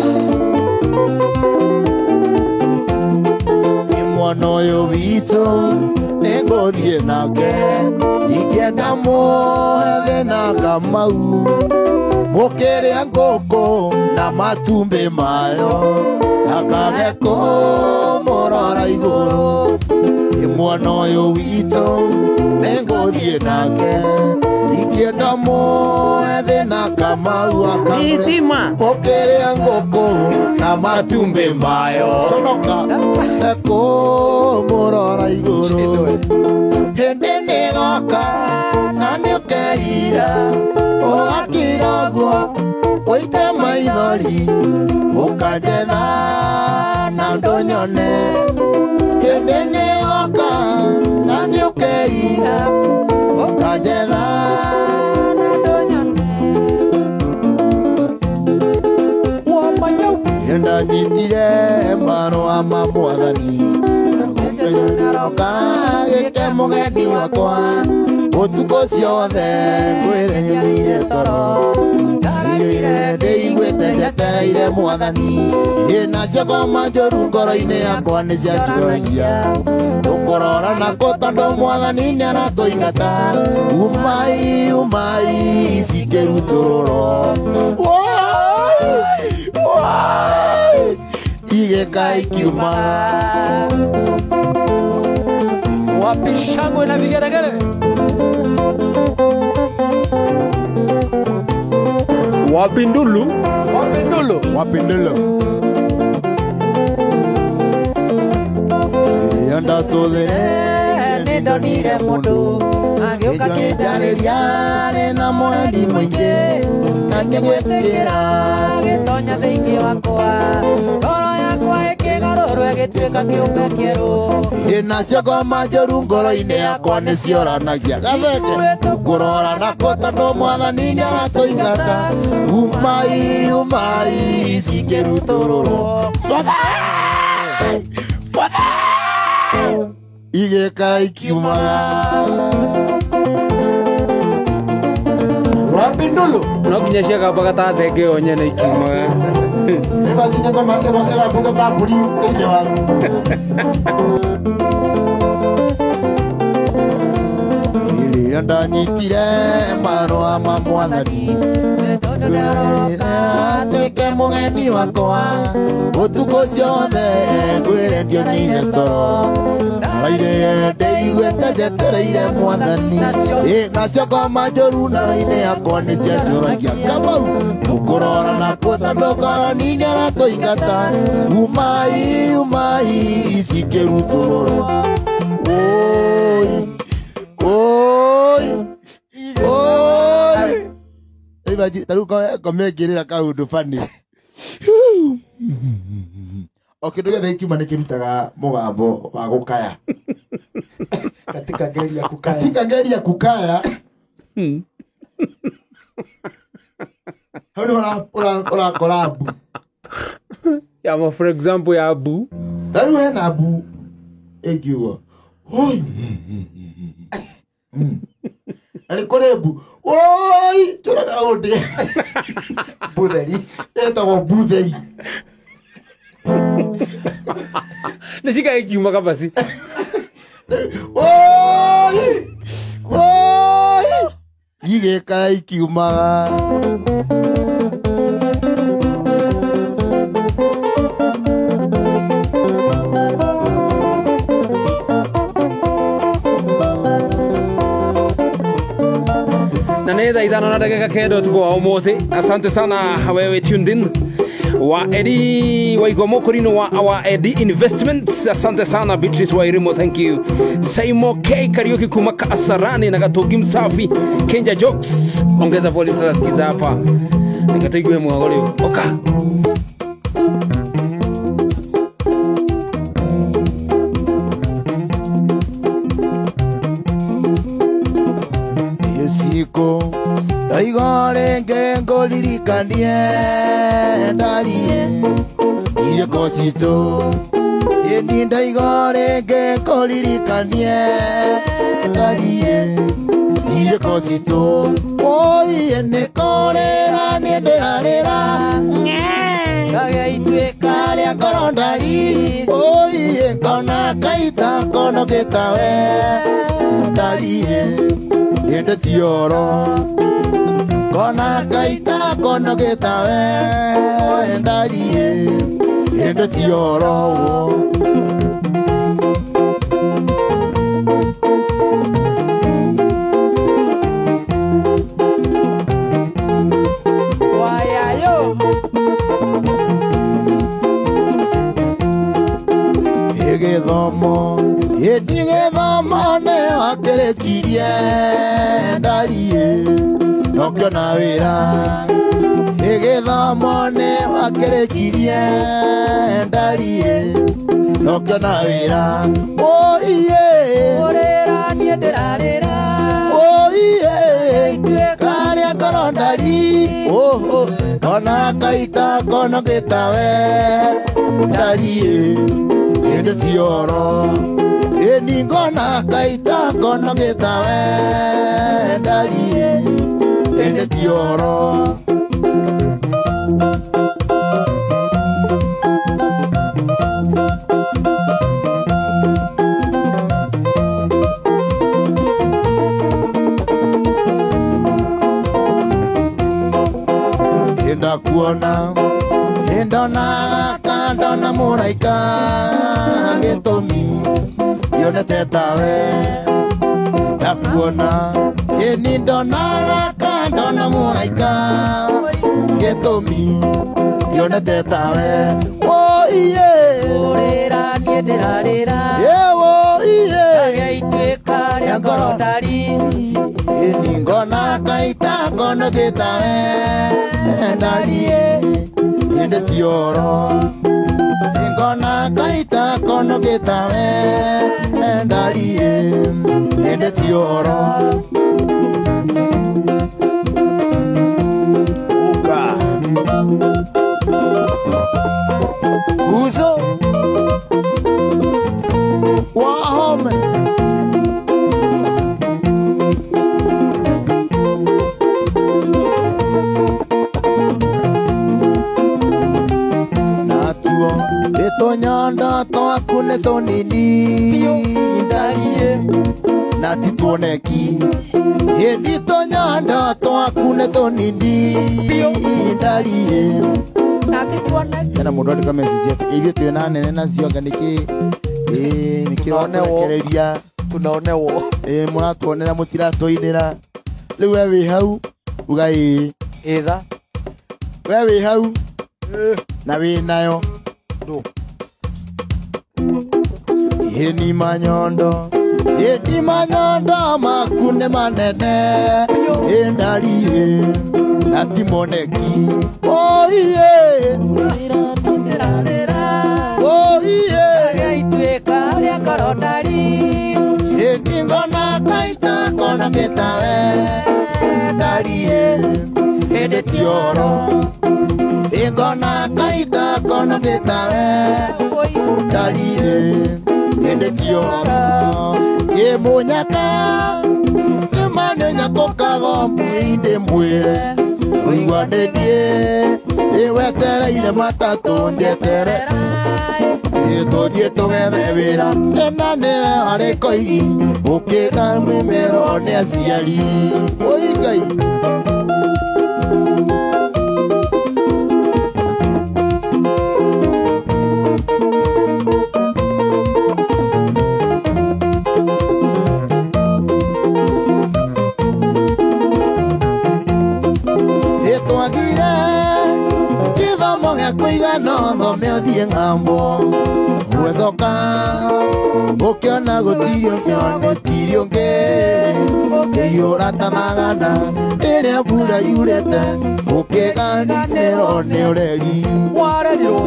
ni mwana uyu witũ nĩngũthiĩ nake ingĩenda mũhethe na Kamau mũkĩrĩa ngũkũ na matumbĩ mayo akage kũmũrora igũrũ. Nĩ mwana ũyũ witũ nĩngũthiĩ nake ingĩenda mũhethe na Kamau Itima. mũkĩrĩa ngũkũ na matumbĩ mayo akage kũmũrora igũrũ. Hĩndĩ nĩ goka na nĩ ũkerira. Ũgakira guo ũite maithori. Ũkajetha na ndũnyone. Hĩndĩ nĩ goka na nĩ ũkerira. Ũkajetha na ndũnyone. Ndanyitire marũa ma Mwathani. Nĩaroka gĩke mũgendi wakwa. Ũtukũ ciothe ngwĩrĩire toro. Ndarĩrĩire ndĩiguĩte njetereire Mwathani. Nacio ngoma njũru ngoro-inĩ yakwa nĩcianjũragia. Tũkũrora nakũ tondũ Mwathani nĩaratũingata. Umai umai cikĩrutũrũro. Igĩka ikiumaga. Wapi shangwe na vigeregere. Wapindulu. Wapindulu. Wapindulu. Yanda sodere nindonire mundu agĩũka kĩnjarĩria arĩ na mwendi mũingĩ na ngĩgwĩtĩkĩra gĩtonya thĩinĩ wakwa. Ngoro yakwa ĩkĩgarũrwo ĩgĩtuĩka kĩũmbe kĩerũ. Nacio ngoma njũru ngoro-inĩ yakwa nĩcioranagia gatheke. Ngũrora nakũ tondũ Mwathani nĩaratũingata. Umai umai cikĩrutũrũrwo. Igĩka ikiumaga. Wapindulu. No kinya ciakamba ta thenge yo nyene ikiumaga. Nĩbathiĩ ngoma ĩgabuga kaburi thĩinĩ wa Yondanyitire marua ma mwathani tuike mugeni wakwa utuko ciothe ngwirendio nĩire toro raire ndeiguĩte njetereire mwathani nacio ngoma njũru ndara-inĩ yakwa nĩ cianjũragia Kamau mũkũrora nakuo tondũ ngoroni nĩaratũingata umai ici kĩrutũrũrũ komengĩrĩra kaũndũ bani o kĩndũ gĩothe ikiuma nĩ kĩrutaga mũgambo wa gũkaya katika ngeri ya kukaya hau nĩ ũrakora mbu yama for example ya mbu tarĩu hena mbu ĩngiugo Ari korebu. Oi, chora da ode. Buderi. Etagwo buderi. Nashika ikiuma kabasi. Oi! Oi! Igeka ikiuma. Naneda idano na dakika kendo tuko umuthi. Asante sana wewe tuned in wa Eddie Waigomo Korino wa Eddie Investments. Asante sana Beatrice Wairimo, thank you. Saimo K Karaoke kumaka Asarani na Gatogi Msafi Kenja Jokes. Ongeza volume sasa, sikiza hapa nikataigwe mwagolio oka Yesiko Daigore ngengo lirikanie ndarie ile kosito Yendi daigore ngengo lirikanie ndarie ile kosito Oi ene korera ni nderarera Kage itweka ria korondari Oi enkona kaita kono getawe ndarie Yende tioro Kona kaita kono getawe Ndarie Yende tioro Wayayo Egedhomo Yedigedhomo ne wakerekirie Ndarie Nokiona wĩra Egedhomo ne wakerekirie Ndarie Nokiona wĩra Oiye Orera ni nderarera Oiye Itweka ria korondari Kona kaita kono getawe Ndarie Yende tioro Eni ngona kaita kono getawe Ndarie Yende tioro Yenda kuona Yendona kandona muraika Getomi Yonete tawe Nakuona Yenindona kandona muraika Getomi Yonete tawe Oh iye Orera ni nderarera Yewo iye Kage itweka ria korondari Yeningona kaita kono getawe Ndarie Yende tioro Ngona kaita kono getawe Ndarie Yende tioro Uka Uzo Wahome Natuo Etonyondo twaku nĩ tũnini Ndarie na tituoneki hindi tonyondo twaku nĩ tũnini ndariĩ na tituoneki na mũndũ andĩka message yake irio twĩ na nene nacio anga nĩkĩ nĩkĩronereria tunaonewo mũratuonera mũtiratũinĩra rĩu we wĩ hau uga ĩĩ itha we wĩ hau na wĩ nayo Hini manyondo maku nĩ manene ndariĩ na timoneki oiye ituĩka rĩa korodari hini ngona kaita kona mĩtawe ndariĩ hĩndĩ tioro ngona kaita kona mĩtawe ndariĩ hĩndĩ tioro munyaka mane nyako kagombe inde mwire uigwa ndendie wetereire matatũ njeterera tũthiĩ tũgethe wĩra tena nĩ harĩ koigi ũkĩra mĩmero nĩ aciari ũigai thome ũthiĩ ng'ambo gwecoka ũkĩona gũtirĩ ũcio nĩtirĩ ũngĩ ũkĩiyũra ta magana rĩrĩa mbura yurĩte ũkĩganĩrwo nĩ ũreri warerirwo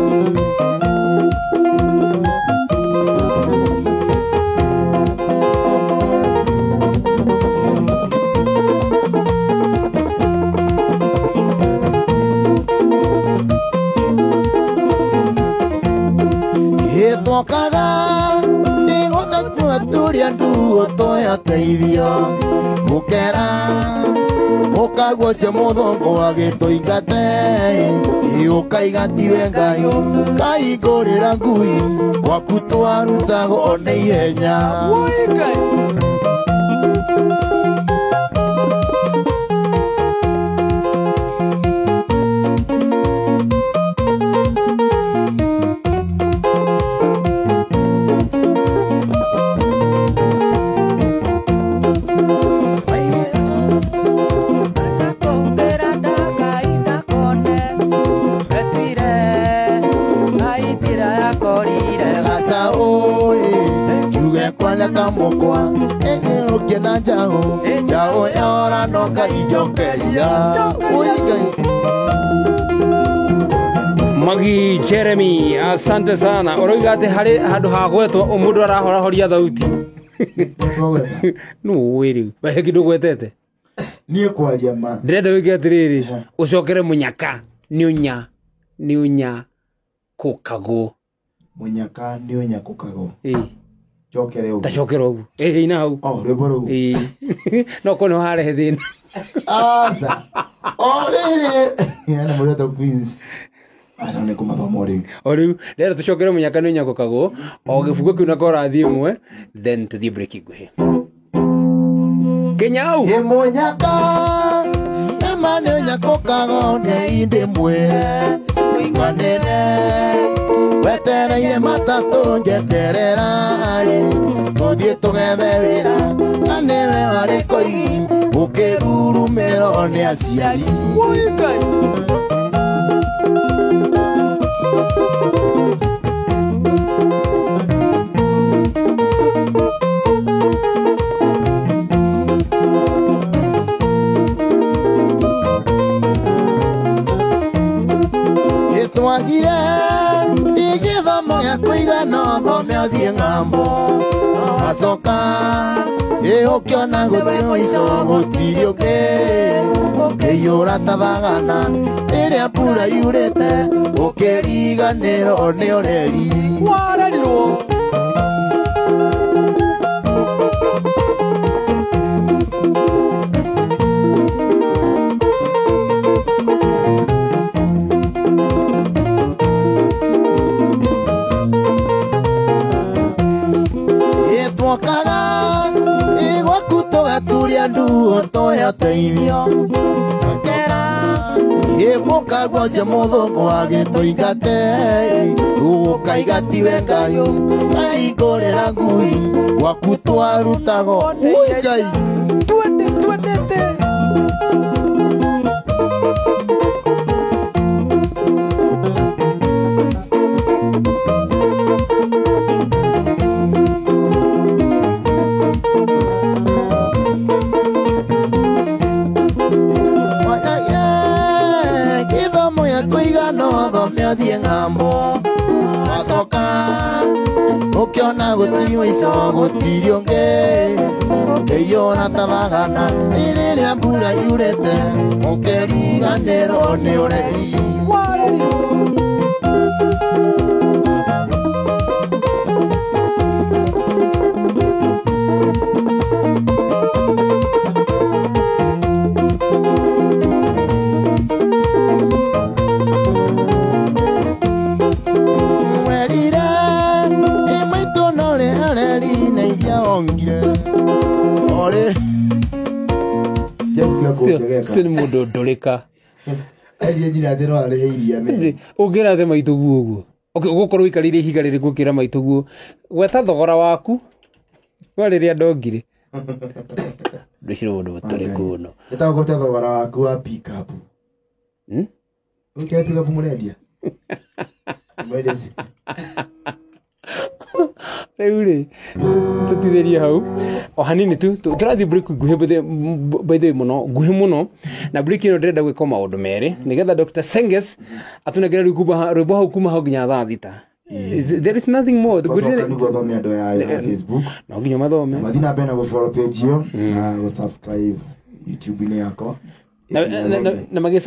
twokaga nĩgũtatua tũrĩa nduo twoya teithio gũkera ũkagua ũcio mũthũngũ agĩtũingate ũkaiga tiwe Ngai kaingũrĩra ngui gwaku twarutagwo nĩ ihenya kamukwa ũkĩna njaũ yora noka ijokeria Magi Jeremy, asante sana. Oroiga ati hari handu ha gwetwo mũndũ arahorahoria thauti. No wĩrĩ. Wehe kĩndũ gwetete. Niĩ kwaria ma. Ndĩrenda wĩke atĩrĩrĩ, ũcokere mũnyaka, nĩ ũnya kũkagwo. Mũnyaka nĩ ũnya kũkagwo. Chokere ugu. Tachokere ugu. Ina ugu. Oh, reboro ugu. No kono harehe thina. Asa. Rĩrĩ. Yana mũreta Queens. Arone kumaba morning. Rĩu rĩrĩa tũcokere mũnyaka nĩ nyako kagwo, o gĩbugo kĩu nako rathi ĩmwe, then tũthiĩ break nguhĩ. Kenyau. Ye mũnyaka. Emane nyako kagwo nĩ inde mwere. Rũigwanene. Wetereire matatũ njeterera tũthiĩ tũgethe wĩra na nĩwe harĩ koigi ũkĩrurumĩrwo nĩ aciari twagire kũigana thome ũthiĩ ng'ambo acoka ũkĩona gũtirĩ mũico gũtirĩ ũngĩ ũkĩiyũra ta bagana rĩrĩa mbura yurĩte ũkĩriganĩrwo nĩ ũreri warerirwo Mukagwacia muthungu agituingate ukaigative ngayo kaigorera ngui waku twarutago ngai Twendete thie ngambo wacoka ukiona gutiyo ico gutirio nge eyona tabagana rĩrĩa mbura yurĩte ũkeriganĩrwo nĩ ũreri Sini mudo doleka. Aje njira ndero arehiria me. Ugera the maitugu uguo. Okay, ugukorwo ikarire ihiga riri gukira maitugu. Gweta thogora waku. Wariria ndongire. Ndishiro mundu mutoreku no. Eta gota thogora waku wa pick up. Ukira pick up murendia. Mwendezi. Reure tutitheria hau o hanini tu turathi break guhe by the muno guhe muno na break ino ndĩrenda gwĩka maũndũ merĩ nigetha Dr. Senges atunegera rwĩmbo hau kuma hau nginya thaa thita. There is nothing more. Thome andũ ya Facebook no nginya mathome mathina mbena go follow page yo na go subscribe YouTube ni yako na mage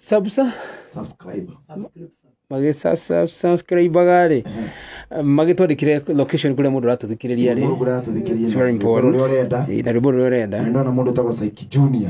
subscribe bagare mage twandikire location kule mundu ratuthikiriria ri it's very important na rwĩmbo rũrĩa ũrenda ndona mundu tago Saiki Junior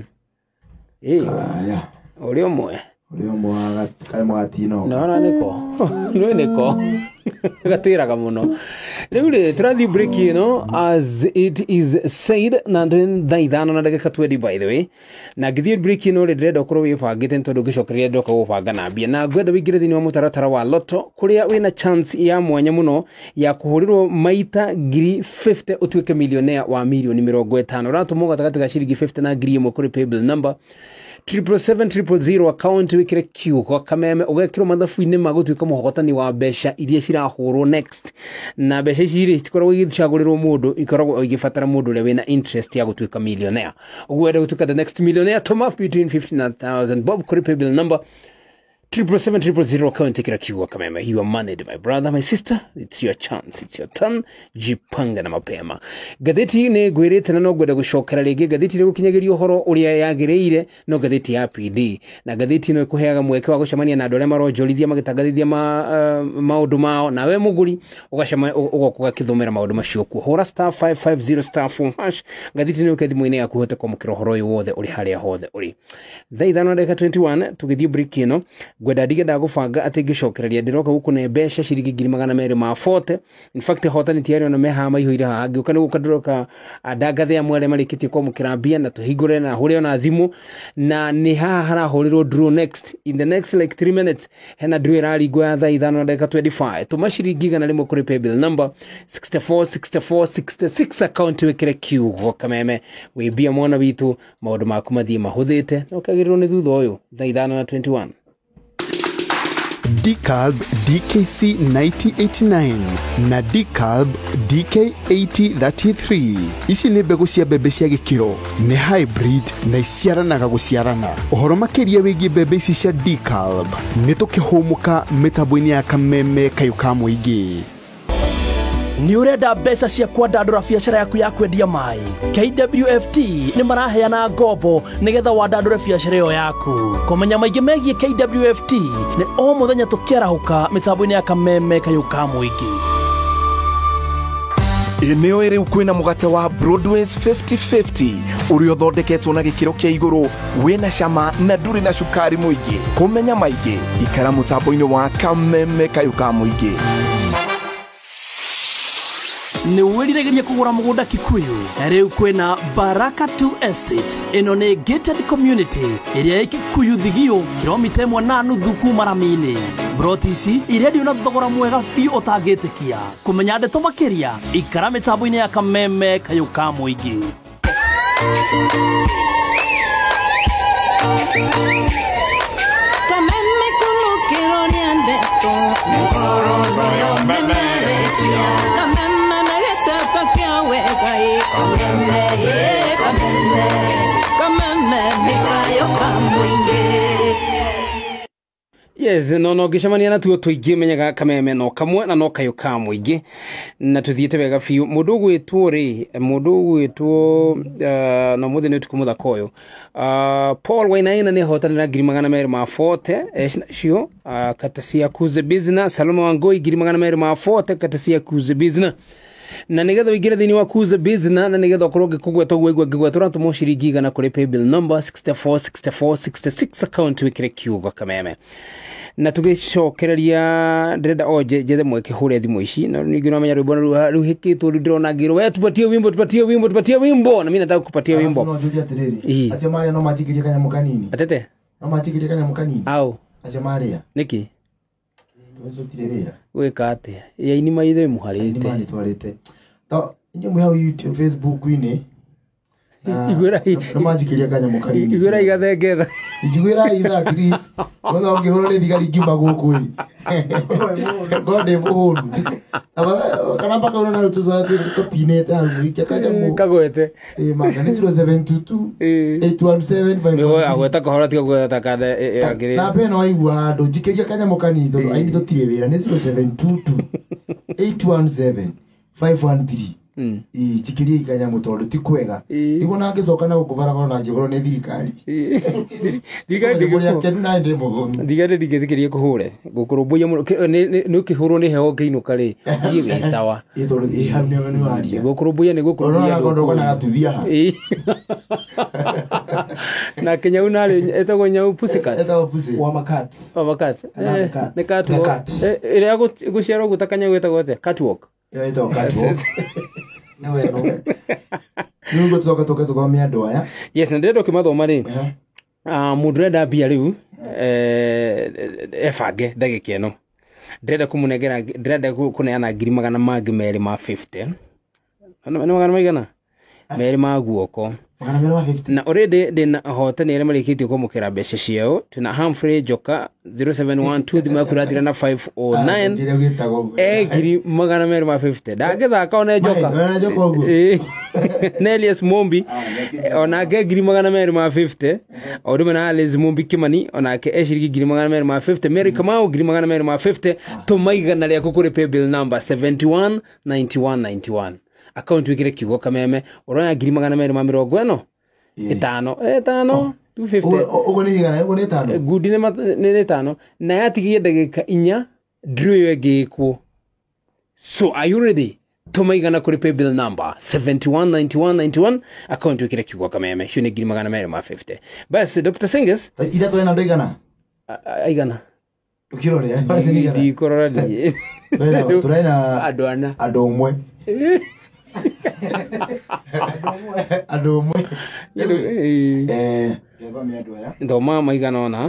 ya uri omwe mwatino no niko gatiraga muno rĩu turathi break as it is said na ndaithano na ndagĩka 20 by the way na ngĩthiĩ break ndĩrenda ũkorwo wĩbangĩte tondũ ngĩcokeria ndoka gũbanga na mbia na ngwenda wĩingĩre thĩinĩ wa mũtaratara wa Lotto kũrĩa wĩna chance ya mwanya muno ya kũhũrĩrwo maita ngiri 50 ũtuĩke millionaire wa milioni 50 ũratũmwo gatagatĩ ga ciringi 50 na ngiri ĩmwe kũrĩ paybill number 77700 account wikire kiugo kameme ugekirwo mathabu-inĩ magũtuĩka mũhotani wa mbeca iria cirahũrwo next na mbeca ici rĩ cikoragwo igĩcagũrĩrwo mũndũ ikoragwo igĩbatara mũndũ ũrĩa wĩna interest ya gũtuĩka millionaire ũguo wenda gũtuĩka the next millionaire tuma between 15,000 bob kũrĩ paybill number 77700 account ikira kiugo kameme. You are managed, my brother, my sister. It's your chance, it's your turn. Jipanga na mapema. Gatheti ni gwirite na no gwenda gucokera ringi gatheti ni gukinyagiria uhoro uria yagireire no gatheti ya PD na gatheti no ikuheaga mweke wa gucemania na andu aria maronjorithia magitangathithia maundu mao na we muguri ugacema ugokuga kithomera maundu macio ku hora *550*4# gatheti ni ukethimo-ini yaku hote kwamukira uhoro uyu wothe uri haria hothe uri thaithano ndeka 21 tugithio break ino gwenda ndigenda gubanga ati ngicokereria ndiroka guku ne mbeca ciringi 240. In fact hotani tiari ona meha maihũire ha ngiuka ni gukandiroka ndangathe amwe aria marikitie kwamukira mbia na tuhingure na hure ona thimu na ni haha harahũrirwo draw next in the next like 3 minutes hena draw iraringwo ya thaithano ndeka 25 tuma ciringi igana rimwe kuri paybill number 646466 account wikire kiugo kameme wibia mwana witu maundu maku mathie mahuthite ukagirwo ni thutha uyu thaithano na 21 DCalb DKC 9089 na DCalb DK8033. Ici nĩ mbegũ cia mbembe cia gĩkĩro, nĩ hybrid na iciaranaga gũciarana. Ũhoro makĩria wĩgiĩ mbembe ici cia DCalb nĩ tũkĩhũmũka mĩtambo-inĩ ya kameme kayũ ka mũingĩ. Ni urenda mbeca cia kwandandura biacara yaku ya kwendia mai KWFT ni maraheana ngombo nigetha wandandure biacara yo yaku kumenya maingĩ megie KWFT ni o muthenya tukiarahuka mitambo-ini ya kameme kayuka muingi eneo iri kwina mugate wa Broadways 50-50 uri othondeketwo na gikiro kia iguru wina cama na nduri na cukari muingi kumenya maingĩ ikara mutambo-ini wa kameme kayuka muingi nĩ wĩrirageria kũgũra mũgũnda Kikuyu rĩu kwĩna Baraka 2 Estate ĩno nĩ gated community ĩrĩa ĩ Kikuyu Thigio kilomita 1.5 kuma Rami-inĩ. Broti ici irendio na thogora mwega biũ ũtangĩtĩkia. Kũmenya ndeto makĩria ikara mĩtambo-inĩ ya Kameme kayũ ka mũingĩ. Kameme kulukiro nyandeto Mikorondo yo memerekia Kameme nagetaka kia wegai Kameme Kameme Kameme mikayo kamwingi. Yes, no gicamania na tuo tuingi menyaga Kameme no kamwe na no kayo ka muingi na tuthiete wega fiu mundu gwitwo no muthe ni tukumutha koyo Paul Wainaina ni hotanira 240 cio katasia kuze business Saloma Wangoi 240 katasia kuze business na nigetha wigire thini wa kuze business na nigetha koroge kugwetwo gwigwa tumo shiringi igana kuri paybill number 646466 account wikire kiugo Kameme na tugicokereria ndĩrenda oje jethe mweke hure thimu ici na ningi no menya rwimbo ru hikitwo ndirona ngiro we tupatie wimbo na mimi nataka kupatia wimbo no juja tiriri acha maria no matikirie kanyamu kanini atete no matikirie kanyamu kanini au acha maria niki wezo tirira weka atia ya ini maithe muharite ini mani twarite to inyo mu ha YouTube Facebook ine igwira no matikirie kanyamu kanini igwira igathengetha igwira itha Chris no ngihoro ni thigari ngimba guku gode muhuru kana mpaka unaona tupinete hapo ikiakaja kagwete magana 0722 817 Mego agweta kohora tiga gweta kathe agiri na beno aigua ndo jikiria kanyamu kanini to aini to tire wira ni 0722 817 513 jikiria kanyamu tondu ti kwega igo na ngicoka na gukubara na ngigoro ni thirikari ndigade ndigithikirie kuhure gukurumbuya ni ukihurwo ni heo ngeinuka ri gie sawa itondo ihamne wenu waria gukurumbuya ni gukurumbuya ndo na gatuthia ha na Kenya unari etagwo nyau pusika etagwo pusi wa makati ne katu ire guciarwo gutakanya gwetagwo ate catwalk ito catwalk no weno nugo tsoka tuthomia andu aya yes na ndendo kimathoma ri mudreda bia riu efange ndagiki eno ndreda kumunegera ndreda kuneana 250 ana magana maigana meri ma guoko na already dena hota nere marikitio kumukira mbeca ciao tuna Humphrey Joka 0712 thimakuratira na 509 egiri magana meri ma 50 ndagethaka one Joka Nelius Mombi onake egiri magana meri ma 50 orime na Alice Mombi Kimani onake eshiriki giri magana meri ma 50 Mary Kamau giri magana meri ma 50 tumaigana ria kukure paybill number 719191 account wikire kiugo Kameme urona 250 itano 250 ugo ni igana ugo ni itano gudi ni itano na yatigie ndagika inya drill yegikwo so are you ready tumaigana kuri paybill number 719191 account wikire kiugo Kameme shuni 250 basi Dr. Singers ida tuna ndo igana igana ukirore basi ni igana di korora di turaina adwana adomwe adomwe ndo mama igana ona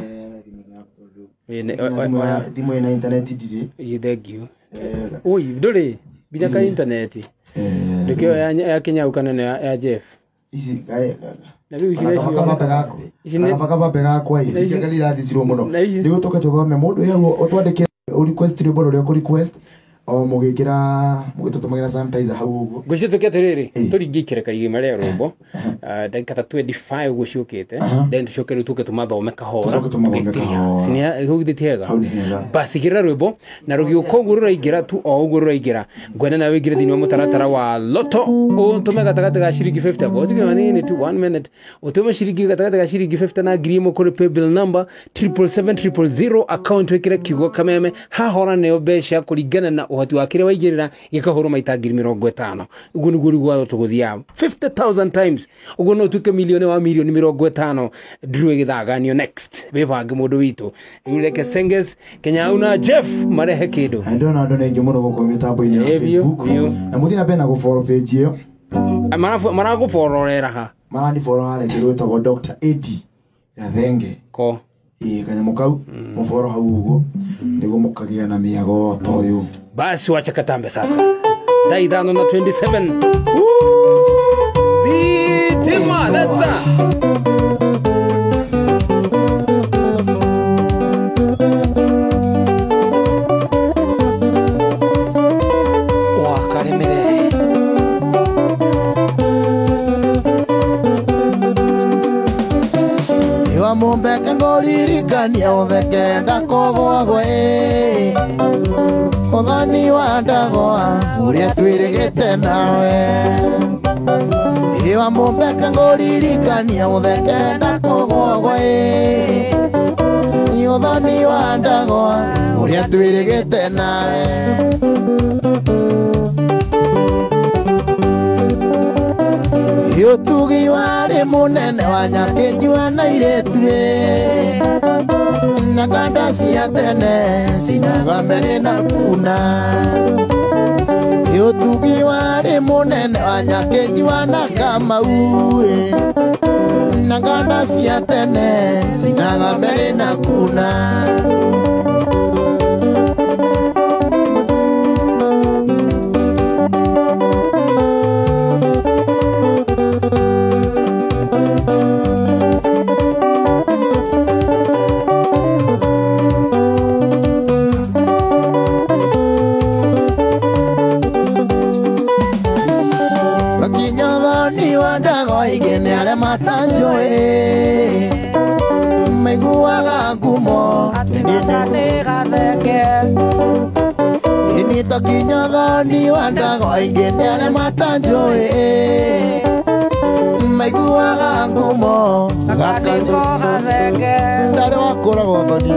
dimo ina internet didi thank you oi ndore binya ka internet ndikio ya Kenya ukana ya Jeff isi kae na riu ikire cio paka pega kwa hivi kali rathicirwo muno nigo toka tuthome mundu yago otwandike request ri bodo ria ku request o mugikira mugitutumagira sanitizer hau uguo gucituke atiriri turingikire kaigima ria rumbo ndagika 25 guciukite then tucokere tuke tumathome kahora sinia igugithitiega basi kira rumbo na rugiuko uguo ruraingira tu o uguo ruraingira ngwenda na wigire thini wa mutaratara wa loto utume gatagati ga shiringi 50 go tige manini tu 1 minute utume shiringi gatagati ga shiringi 50 na grimo kuri paybill number 77700 account wikire kiugo Kameme hahora ne obesha kuringana na uhoti wa kire waigirira gikahoro maita 50,000 ugu ni guri gwa tuguthia 50,000 times ugu no tuke milioni wa milioni 50 ndruwe githaganio next bebange mundu witu yuleke senges Kenya una Jeff marehe kidu ndona andu nengi muno guko mitambo-ini ya Facebook na muthina bena go follow page iyo marago fororera ha marani follow ale kirwetagwo Dr. Eddie Gathenge ko kanyamo kau muforo hau uguo niguo mukagia na miago ta uyu basi wacha katambe sasa dai 5:27 Tima leta mumbeke ngoririkania uthekenda kogwa gwe uthani wa ndagwa uria twirigite nawe iwa mumbeke ngoririkania uthekenda kogwa gwe uthani wa ndagwa uria twirigite nawe Yotugi wari munene wa Nyakenjua na iretue Nakanda cia tene sinaga mbere na kuna Yotugi wari munene wa Nyakenjua na Kamau Nakanda cia tene sinaga mbere na kuna matanjoe meguaga ngumo nina negatheke inita kinyaga ni wandago ingene matanjoe meguaga ngumo gakango gatheke ndare wakora gothoni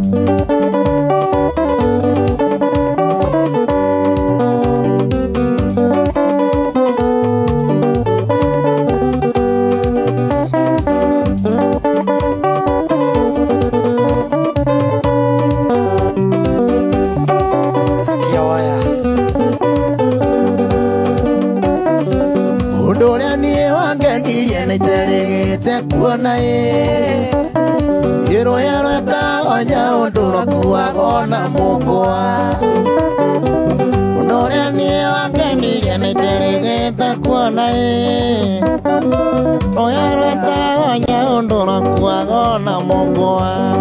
kuona hiro yaro ta onya ondoro kuagona mukwa onore ni wakeni gene terigeta kuona oyaro ta onya ondoro kuagona mukwa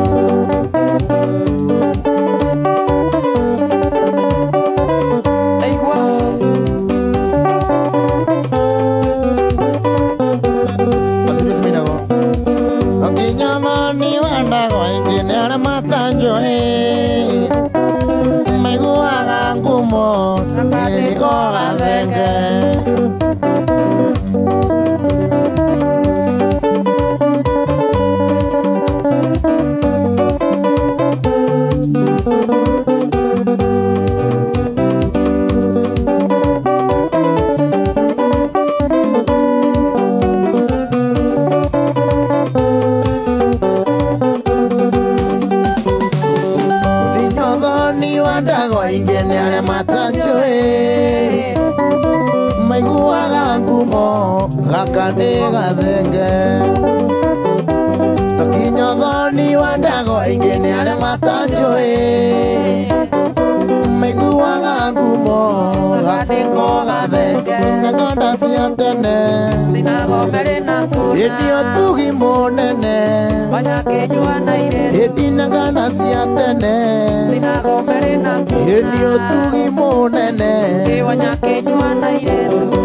meguaga ngumo akadiko gathenge ingene matanjoe meguaga ngumo gakane gathenge takinyogoni wandago ingene matanjoe meguaga ngumo gateko gathenge nakonda cia tene sinagomere na kuna idio tugi munene Wanyakenjua na iretue idinagana cia tene sinagomere na kuna idio tugi munene Wanyakenjua na iretue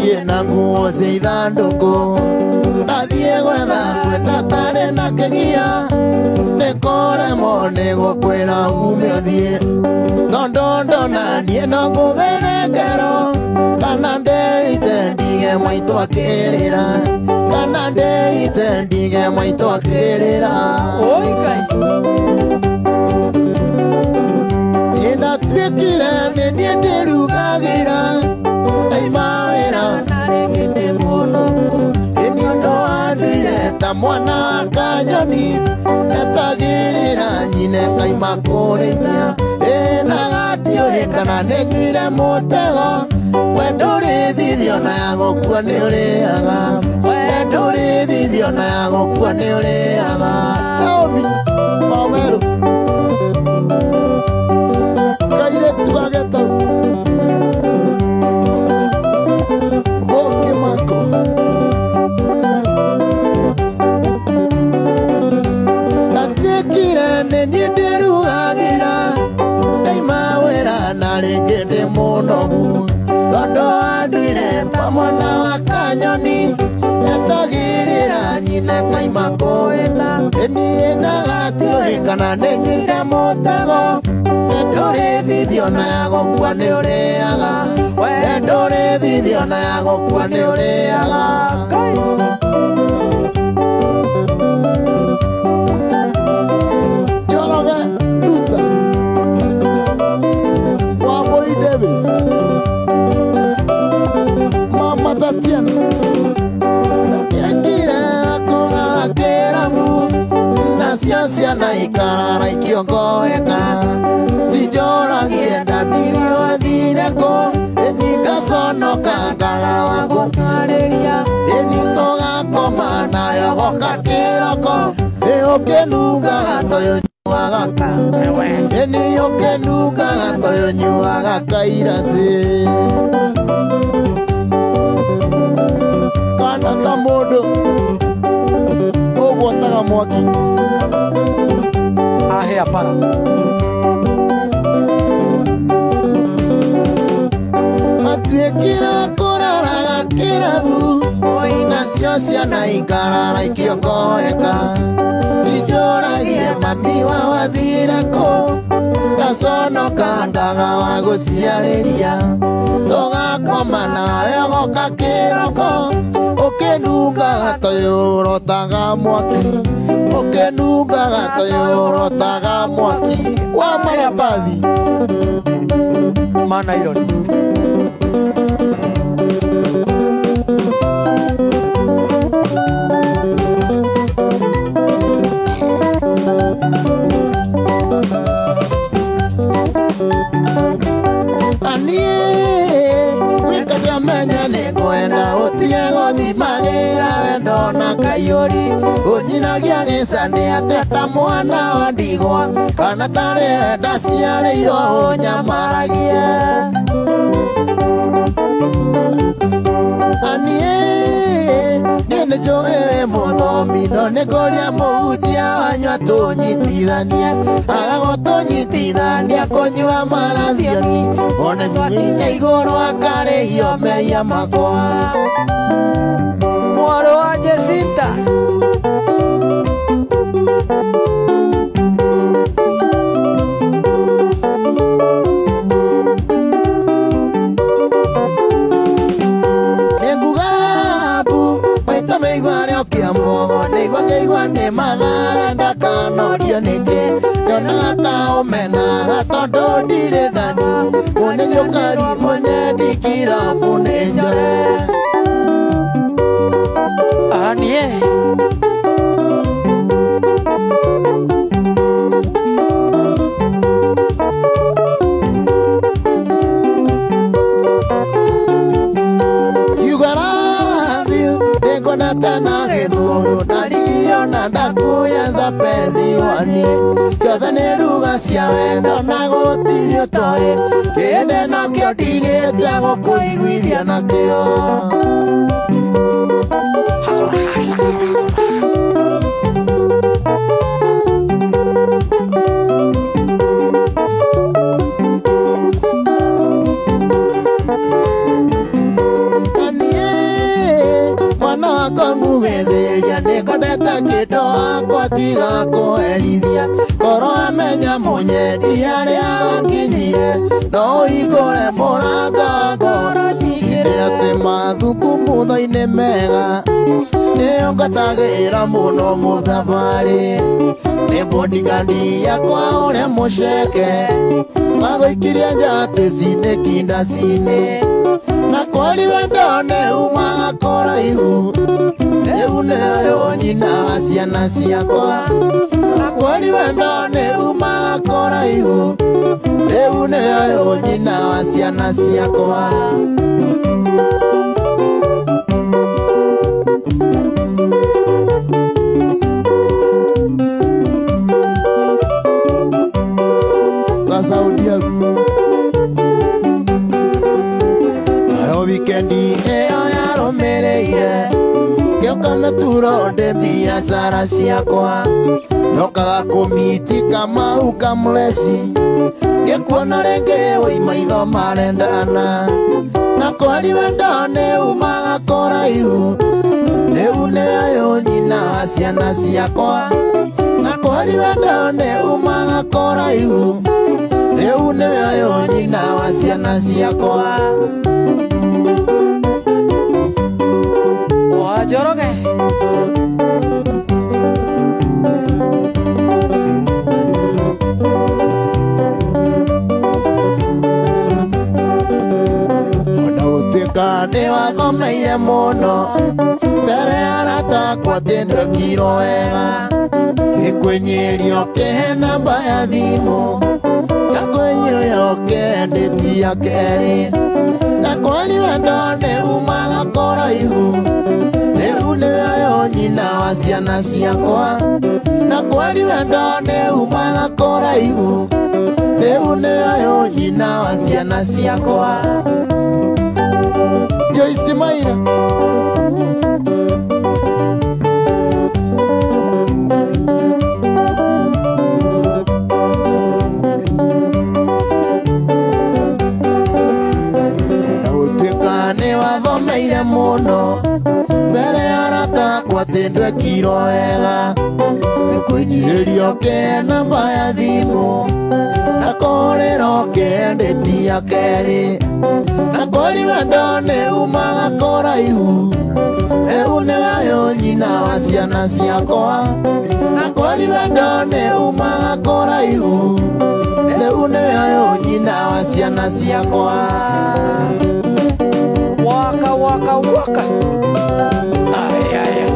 thiĩ na nguo cia ithandũkũ ndathiĩ gwetha kwenda tarĩ na kĩgia nĩkũremwo nĩ gũkwĩra ume ũthiĩ tondũ ndona niĩ no ngũgere ngero kana ndĩite ndige maitũ akĩrĩra kana ndĩite ndige maitũ akĩrĩra ndatuĩkire nĩ niĩ ndĩrugagĩra ndaima wĩra na rĩngĩ ndĩ mũnogu nĩ ũndũ wa ndũire ta mwana wa kanyoni etagĩrĩra nyine kaima kũrĩithia na gatiũĩ kana nĩ nyuire mũtego we ndũrĩthithio na ya gũkua nĩ ũrĩaga we ndũrĩthithio na ya gũkua nĩ ũrĩaga Naomi Maweru kairĩtu gagetau Mokĩmako ndatuĩkire nĩ niĩ ndĩrugagĩra ndaima wĩra na rĩngĩ ndĩ mũnogu tondũ wa ndũire ta mwana wa kanyoni etagĩrĩra nyine kaima kũwĩta niĩ na gatiũĩ kana nĩ nyuire mũtego we ndũrĩthithio na ya gũkua nĩ ũrĩaga we ndũrĩthithio na ya gũkua nĩ ũrĩaga Njoroge Luther Wambui Davis Mama Tatiana ndakĩkire kũgaga kĩrabu nacio ciana ikarara ikĩongoeka cinjoragie ndandirio athire kũ ĩni ngaconoka ngaga wa gũtarĩria ĩni tũgakoma nayo goka kĩroko ũkĩnungaga toyo nyuaga ka ĩni ũkĩnungaga toyo nyuaga kairacĩ kana ta mũndũ ũgwotaga mwaki ahĩa para atuĩkire kũraraga kĩrabu nacio ciana ikarara ikĩongoeka cinjũragie mami wa wathire kũ ngaconoka ndaga wa gũciarĩria tũgakoma nayo goka kĩroko ũkĩnungaga toyũrotaga mwaki ũkĩnungaga toyũrotaga mwaki wa mayabathi manaironi menya nĩngwenda ũtige gũthimagĩra wendo na kaiyũri ũnyinagia gĩcandĩ ateta mwana wa ndigwa kana tarĩ wenda ciarĩirwo ũnyamaragie niĩ nĩnjũĩ wĩ mũthomi no nĩngũria mũhunjia wanyua tũnyitithanie agagũtũnyitithania kũnyua marathioni one twakinya igũrũ akarĩhio mehia makwa mwarĩ wa Jesinta nĩgua nĩ magara ndakanorio nĩngĩ nyonaga ta ũmenaga tondũ ndirĩ thani mwone gĩũkari mũnyendi kirabu nĩ njore anie tena gĩthũrũ ndarigio na ndakuyenza penzi wani ciothe nĩ ruga cia wendo na gũtirĩ ũtoĩ kĩndĩ nakĩo ndigĩtie gũkũiguithia nakĩo Anie tiga kuherithia koro amenya munyendi haria wakinyire no igore mũrango ngoro nyingĩrĩra atĩ mathugumo thainĩ mega nĩyo ngatagĩra mũno mũthabarĩ nĩ mũndigani yakwa ũrĩa mũceke wagũikirie njatĩ-cinĩ kindaci-inĩ na kwari wendo nĩ umaga kũraihu rĩu nĩyo nyina wa ciana ciakwa na kwari wendo nĩ umaga kũraihu rĩu nĩyo nyina wa ciana ciakwa Saudia ayo wikendi eo yaromereire gĩoka meturo ndĩ biacara ciakwa nokaga kũmiti Kamau Kamleci ngĩkuona rĩngĩ wĩ maitho marendana na kwari wendo nĩ umaga kũraihu rĩu nĩyo nyina wa ciana ciakwa na kwari wendo nĩ umaga kũraihu rĩu nĩyo nyina wa ciana ciakwa Njoroge ona gũtuĩka nĩ wathomeire mũno mbere aratakwo atĩ ndwekirwo wega gĩkwĩnyĩrio kĩhe namba ya thimũ na kwĩnyĩrio kĩendĩtia kerĩ na kwari wendo nĩ umaga kũraihu rĩu nĩyo nyina wa ciana ciakwa na kwari wendo nĩ umaga kũraihu rĩu nĩyo nyina wa ciana ciakwa Joyce Maina wathomeire mũno mbere aratakwo atĩ ndwekirwo wega nĩkwĩnyihĩrio kĩhe namba ya thimũ na kũhũrĩrwo kĩendĩtia kerĩ na kwari wendo nĩ umaga kũraihu rĩu nĩyo nyina wa ciana ciakwa na kwari wendo nĩ umaga kũraihu rĩu nĩyo nyina wa ciana ciakwa Waka waka waka ay ay ay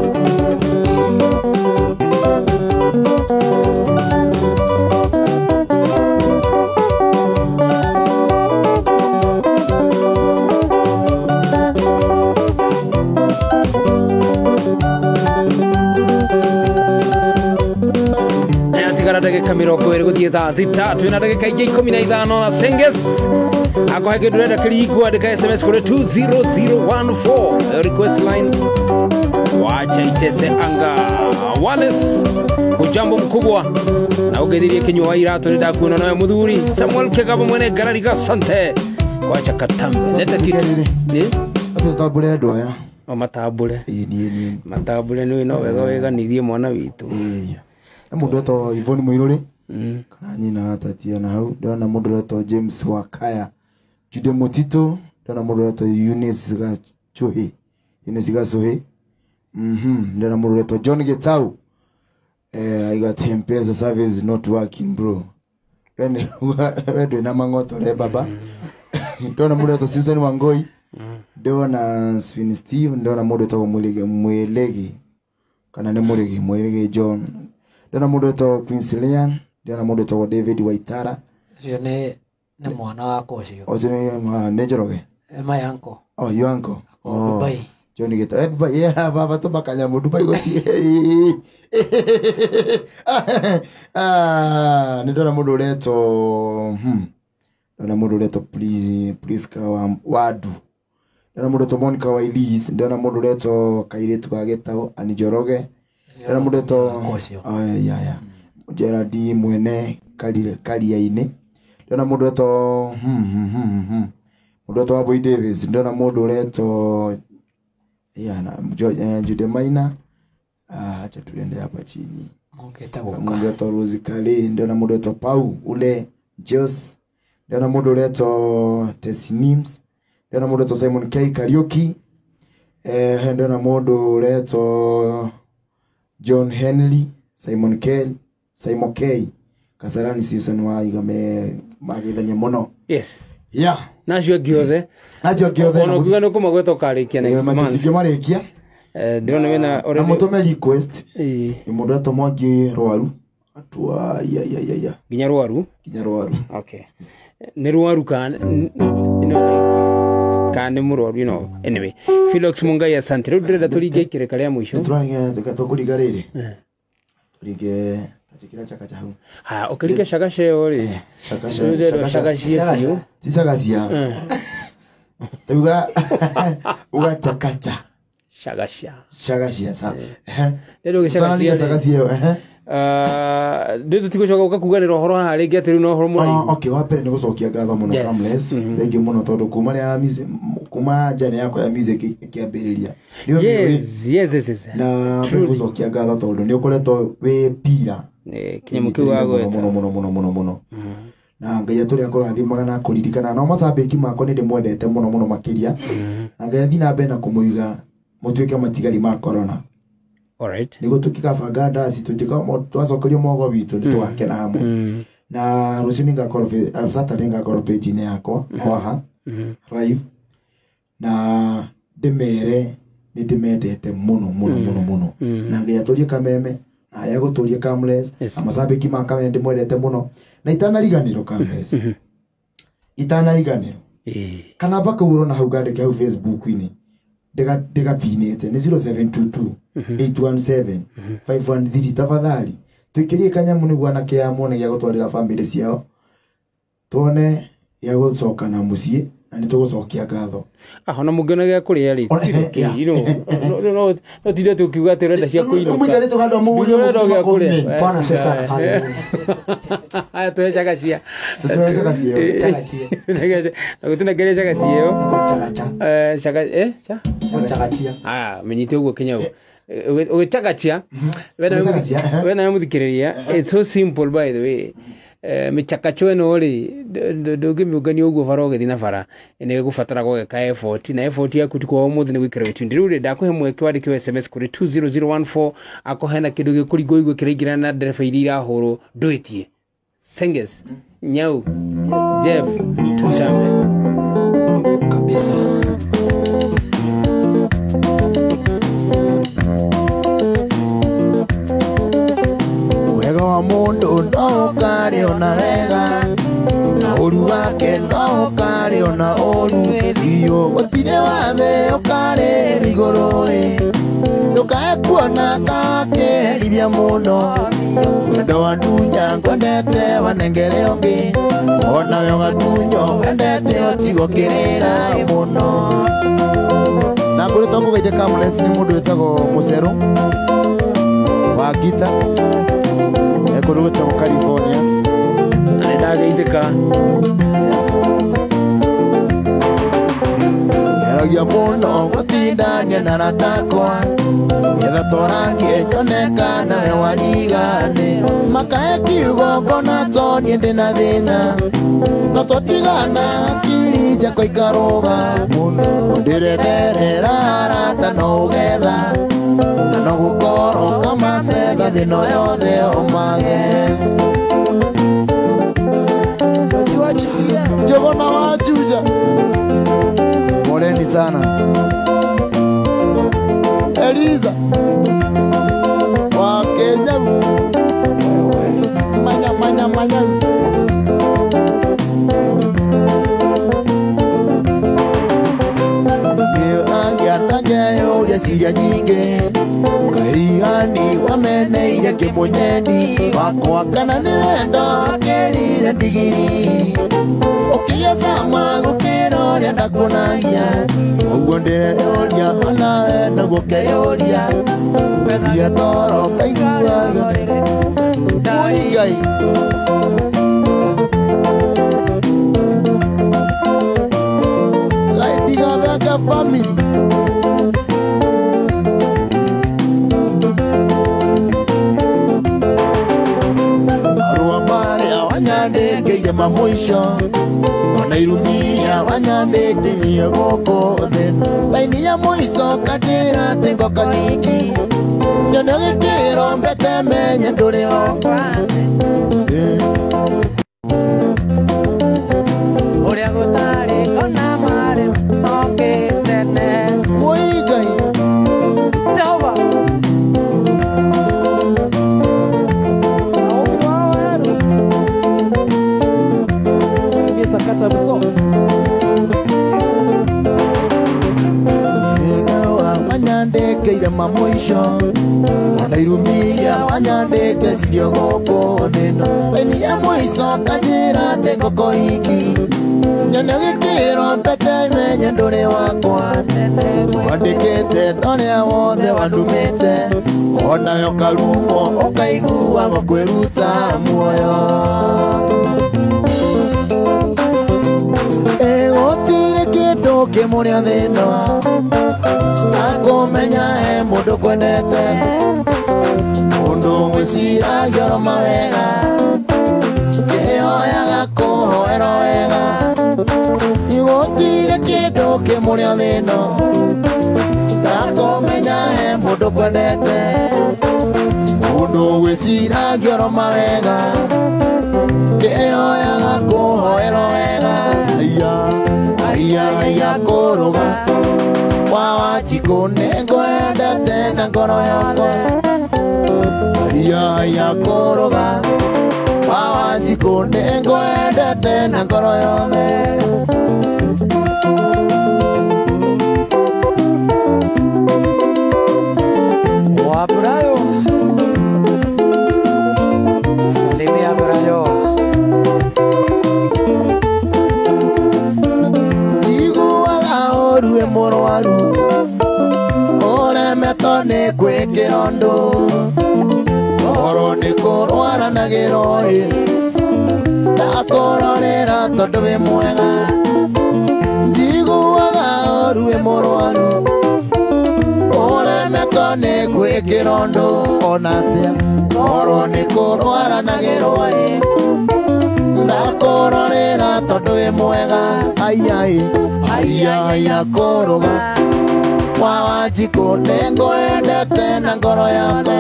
Tigara ndagĩka 20 gũthiĩ thaa thita twĩna ndagĩka ingĩ 15 na Senges akohege ndũrenda kĩrigwo andĩka SMS kũrĩ 20014 request line wacha itese anga Wallace ujambo mkubwa na ũgeithĩrie kinywa wa irato nĩ ndakuona nawe mũthuri Samuel Kegabo mwene Garariga Sante wacha katambe neta kitu tabule ndoya o matambule ni matambule nĩ no wega nithie mwana witũ mũndũ etwo Yvonne Mũirũrĩ kana nyina Tatiana hau ndona mũndũ etwo James Wakaya Jude Motito ndona mũndũ etwo Eunice Gacuhi ndona mũndũ etwo John Getau I got M-Pesa service not working bro yani wewe na mang'otore baba ndona mũndũ etwo Susan Wangoi ndona Swin Steve ndona mũndũ etwo Mwelegi kana nĩ Mwelegi John ndona mũndũ etwo Quincy Leon ndona mũndũ etwo David Waitara cio nĩ mwana wako ũcio ocio nĩ Njoroge my uncle your uncle Dubai John Geta Dubai baba tũmakanya mũndũ Dubai gũthiĩ ndona mũndũ ũretwo ndona mũndũ ũretwo please Wadu ndona mũndũ etwo Monica Wailis ndona mũndũ ũretwo Kairĩtu ga Gĩtaũ ani Njoroge ndona mũndũ etwo Gerard mwene Karia-inĩ ndona mũndũ etwo mũndũ etwo Wambui Davis ndona mũndũ ũretwo Jude Maina acha tuende hapa chini mundu eto Rose Kali, ndiona mundu eto Pau ule Jos, ndiona mundu eto Tesnims, ndiona mundu eto Simon K Karaoke, ndiona mundu eto John Henley, Simon K Kasarani season wa igame magithania muno. Yes. Yeah. Nacio giothe. Ono kugano kuma gweto karikia next month. Matitike marikia. Ndiona wena already. Na mutome request. Imundu eto Mwangi Rwaru. Atua ya. Ginya Rwaru. Okay. Ni Rwaru kan kandi murwaru anyway. Felix Mungai asante. Rudreda turige kireka ya mwisho. Turange tukatokuriga riri. Turige kila chakacha hau. Ha, okirike shagashe ori. Shagashe. Tisagasia. Tuga uga chakacha. Shagasha sa. Lero shagasha. Ndio tukocoka ukakuganira horo hari ngiatiri no horo murai. Okay, wapere ni gucokia ngatho muno Kamles. Thank you muno tondu kuma ya music kuma jana yako ya music kiambiriria. Yes. Na gucokia ngatho tondu ni ukoretwo we pira. Kinyamukiu wago muno. Na ngai aturi akora athimaga na kuririkana no macambiki mako ni ndimwendete muno makiria. Na ngai athina mbe na kumuiga mutuike matigari ma corona. Alright. Nigo tukikabanga ndasi twacokerio mogo witu ni twakena hamwe. Na rucini ngakora Saturday ngakora page ni yakwa oha live na ndimere ni ndimendete muno. Na ngai aturi kameme aya guturia Kamles amacambiki ma kameme ndimwendete muno na itanariganiro Kamles. Itanariganiro. Kana baka urona hau gandike hau Facebook ini. Dega pinete ni 0722 817 513 tafadhali tukirie kanyamu ni gwana kia mone ya gutwarira family ciao tuone ya gucoka na mucie na ni tugucokia ngatho ona mugena gya kuria ri no tire tukiuga terenda cia kuinuka mugere tukando mugurio gya kuria bwana sasa aya tuechagacia gutuna gere chagacio chagacia menyite ugo Kenya chagacia wena muthikiriria it's so simple by the way michakacho eno ri ndugimugani ugo faroge thina fara ene gufatara gogeka effort na effort yaku tiko umuthi ni gwikira witindi rure ndakuhe mweke wari kiwa SMS kuri 20014 akohena kindu gikurigo igwe kiregira na dereva irira horo doitie Senges Nyau Jeff Tusame kabisa. Wega wa mundu no kari ona wega na uru wake no kari ona uru iyo gutire wathe ukari rigoro ndukae kuona kakerithia muno wendo wa ndunya ngwendete wanengere ongi ona we gatunyo wendete otigokirira muno na kuri tongo geje Kamles ni mundu wetagwo Muceru wa gita ekuru wetagwo California ane ndageithika eragia muno gutindania na ratakwa getha torangie nyoneka nawe warigane makae kiugo ngona tonie ndina thina no twatigana akiri ciakwa ikaruga muno ndiretherera arata no ugetha na no gukorwo kamacetha thino yothe umage Jogona wajuja poleni sana Eliza wa Kenya manya yo ya siria nyinge kaihani wameneire kimunyeni wakwa kana nenda kerire ndigiri okia sama gukiro ria ndakunagia uguo ndireyoria ona na gukeyoria wethia toro kaiguaga ngai Diga family ngeire mamwisho ona irumia wanyandĩte cio gũkũ thĩ laini ya mũico kanjĩra atĩ ngoka nyiki nyone gĩkĩro mbete menye ndũrĩ okwa ũrĩa gũtarĩ kona marĩ okĩtene mũigai Jehova sakata biso wanyandĩkĩire mamũico ona irumia wanyandĩke cio gũkũ thĩno laini ya mũico kanjĩra atĩ ngoko iki nyone gĩkĩro mbete menye ndũrĩ wakwa wandĩkĩte ndorĩa wothe wandumĩte onayo karumo ũkaiguaga kwĩruta muoyo gũtirĩ kĩndũ kĩmũrĩa thĩno takũmenya he mũndũ kwendete mũndũ gwĩciragia oro mawega kĩhoyaga kũhoerwo wega gũtirĩ kĩndũ kĩmũrĩa thĩno takũmenya he mũndũ kwendete mũndũ gwĩciragia oro mawega kĩhoyaga kũhoerwo wega aya kũrũga wa Wanjikũ nĩngwendete na ngoro yakwa aya kũrũga wa Wanjikũ nĩngwendete na ngoro yothe wa Brayo salimia Brayo rue mũrwaru ũremetwo nĩ gwĩkĩra ũndũ oro nĩ kũrwaranagĩrwo ndakũrorera tondũ wĩ mwega njiguaga rue mũrwaru ũremetwo nĩ gwĩkĩra ũndũ ona atĩa oro nĩ kũrwaranagĩrwo ndakũrorera tondũ wĩ mwega aya kũrũga wa Wanjikũ nĩngwendete na ngoro yakwa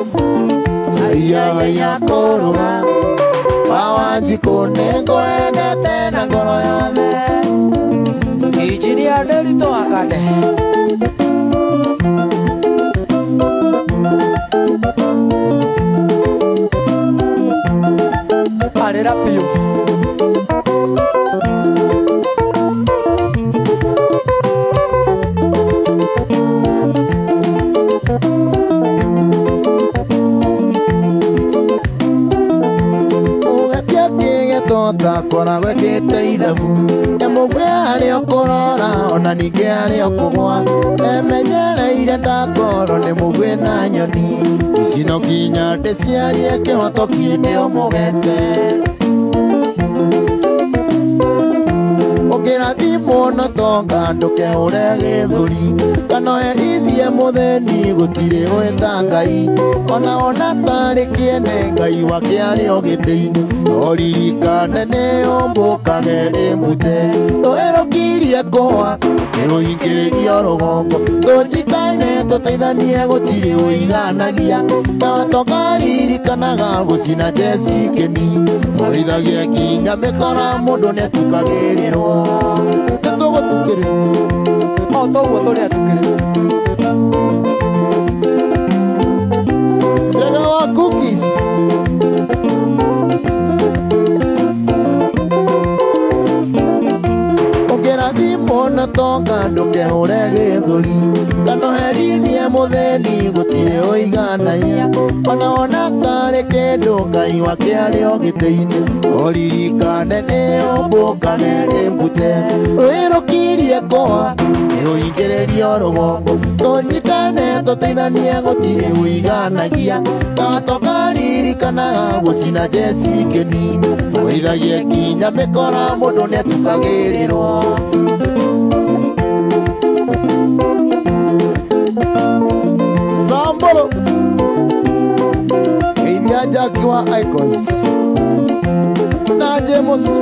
aya kũrũga wa Wanjikũ nĩngwendete na ngoro yothe ichiria ndĩritũ akande arĩra piũ takora gwĩkĩte ithabu nyamũgwe arĩ o kũrora ona ningĩ arĩ o kũgwa emenyereire ndakorwo nĩ mũgwe na nyoni ici no nginya ndĩciarie kĩhotoki-inĩ o mũgete ũkĩrathimwo no tonga ndũkehũre gĩthũri kana werithie mũthĩni gũtirĩ gwĩta Ngai ona tarĩ kĩene Ngai wake arĩ o gĩtĩ-inĩ no ririkane nĩ ũmbũkage rĩmbute rũĩ rũkirie kũhwa nĩ rũhingĩrĩrio rũgongo tũnjitane tũteithanie gũtirĩ ũiganagia na tũkaririkanaga gũcina Jesi kĩni mũrithagia kinya mĩkora mũndũ nĩatukagĩrĩrwo nĩtũgũtukĩrĩrwo o toguo tũrĩ atukĩrĩrwo Sega wa cookies ũkĩrathimwo na tonga ndũkehũre gĩthũri kana herithie mũthĩni gũtirĩ ũiganagia ona tarĩ kĩndũ Ngai wake arĩ o gĩtĩ-inĩ o ririkane nĩ ũmbũkage rĩmbute rũĩ rũkirie kũhwa nĩ rũhingĩrĩrio rũgongo tũnyitane tũteithanie gũtirĩ ũiganagia na tũkaririkanaga gũcina Jesi kĩni mũrithagie kinya mĩkora mũndũ nĩatukagĩrĩrwo Sambolo Jackie wa Icons na musu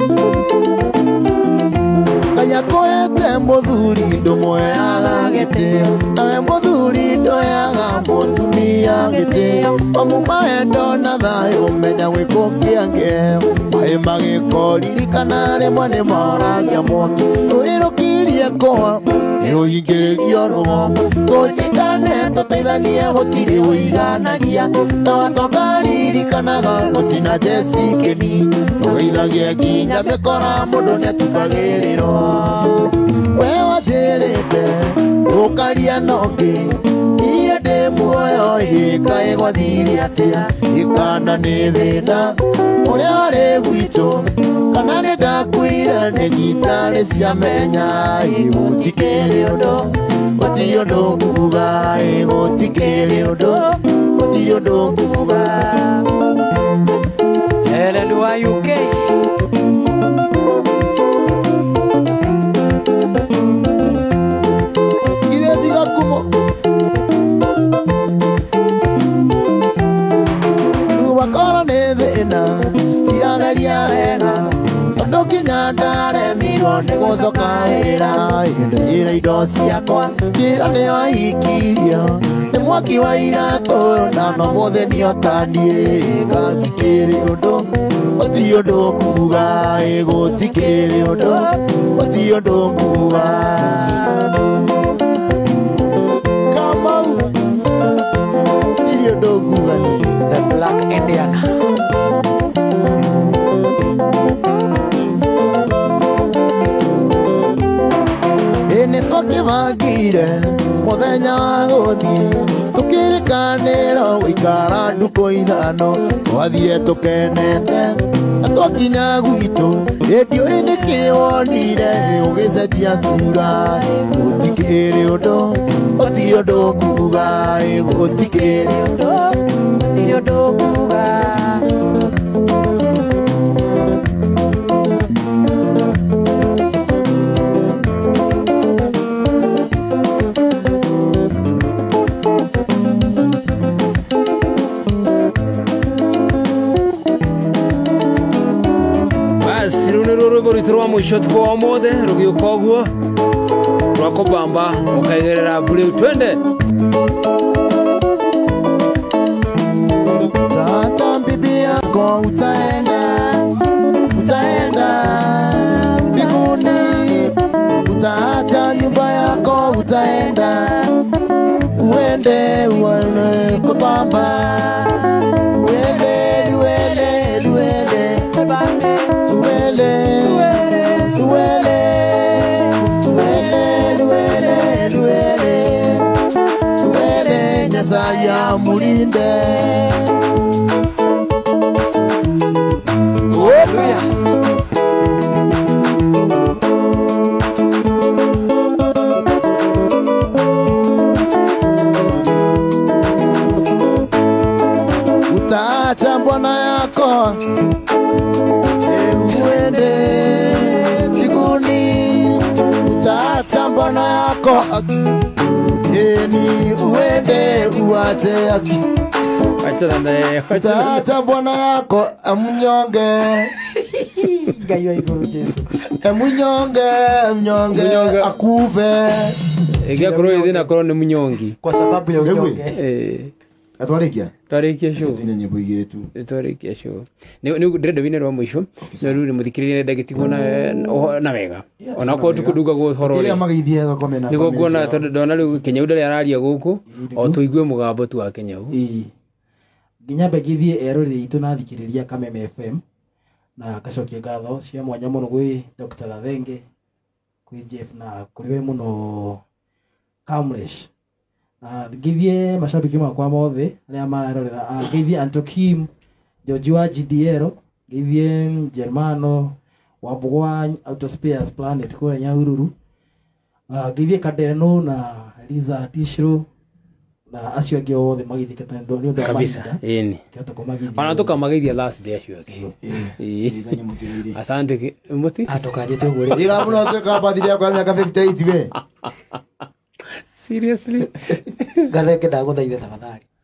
Kaya koete muthuri ndumuheaga gitio nawe muthuri ndoyaga mutumia gitio omumaendo na thayo menya gwikukia ngeo mai magikoririkana rimwe nĩ moragia mwaki rũirũkirie kwa nĩrũhingĩrĩrio rũgongo tũnjikane tũteithanie gũtirĩ ũiganagia na watongaririkanaga gũcina Jesi Keni tũgeithagie nginya mĩkora mũndũ nĩatukagĩrĩrwo we wanjĩrĩte ũkaria nongĩ niĩ ndĩ muoyo hĩkaĩ gwathiri atĩa gĩkanda nĩ thĩna ũrĩa warĩ gwitũ kana nĩ ndakuire nĩ ngitarĩ ciamenya gũtikĩrĩ ũndũ gũtirĩ ũndũ nguga gũtikĩrĩ ũndũ gũtirĩ ũndũ nguga Helen wa UK Wakora nĩ thĩna irageria wega tondũ nginya ndaremirwo nĩ gũcoka wĩra ndĩire indo ciakwa njĩra nĩyo ikirio nĩ mwaki wa iratũ na no mũthĩ nĩotaniĩ gatikĩrĩ ũndũ gũtirĩ ũndũ nguga gũtikĩrĩ ũndũ gũtirĩ ũndũ nguga Kamau nĩ ũndũ nguga nĩ The Black Indian Nĩ twakĩbangire mũthenya wa gũthiĩ tũkĩrĩkanĩra gũikara ndukũ ithano twathire tũkenete na twakinya gwitũ rĩndiũ-inĩ kĩwonire ũgĩcenjia cura gũtikĩrĩ ũndũ gũtirĩ ũndũ nguga gũtikĩrĩ ũndũ gũtirĩ ũndũ nguga rwa mwisho tukwa mothe rugiuka uguo rwakobamba ukaigerera blue twende Tata bibi yako utaenda mbinguni utaacha nyumba yako utaenda uende uone kubamba Saya mulinde Hallelujah Utaacha bwana yako uende mbinguni utaacha bwana yako Eni uende uache aki Tata bwana yako mnyonge Gayo iguru Yesu mnyonge akuve Egia kuro idina kuro ni mnyongi Kwa sababu ya unyonge Twarikia show Tine nyimbo igire tu Twarikia show Ni ndĩrenda wine rwa mwisho Na rĩu mũthikĩrĩrie ndagĩtigwo na wega Ona kwa tukuduga guhoro Ile magithie gũkomena Nĩguo kuona ndona rĩu Kenyau ndarĩ araria gũkũ O tũigue mũgambo tu wa Kenyau Nginya begithie erorĩre itũ na thikĩrĩria Kameme FM Na gacokia ngatho cia mwanya mũno gwĩ Dr. Gathenge Kwĩ Jeff na kũrĩ we mũno Kamlesh Githie mashabiki makwa mothe arĩa mararorera githie Antokim George wa GDL githie Germano Wabugwa Autospares Planet kwa Nyahururu githie Kadeno na Liza Tishro na acio angĩ othe magithikĩte nĩ ũndũ wa kabisa ĩni ona tukamagithia last day acio angĩ asante muti atokanjĩte ũguo igabuno tweka bathiri yakwa mĩaka 58 we seriously Gathenge ndagũthaitha tafadhali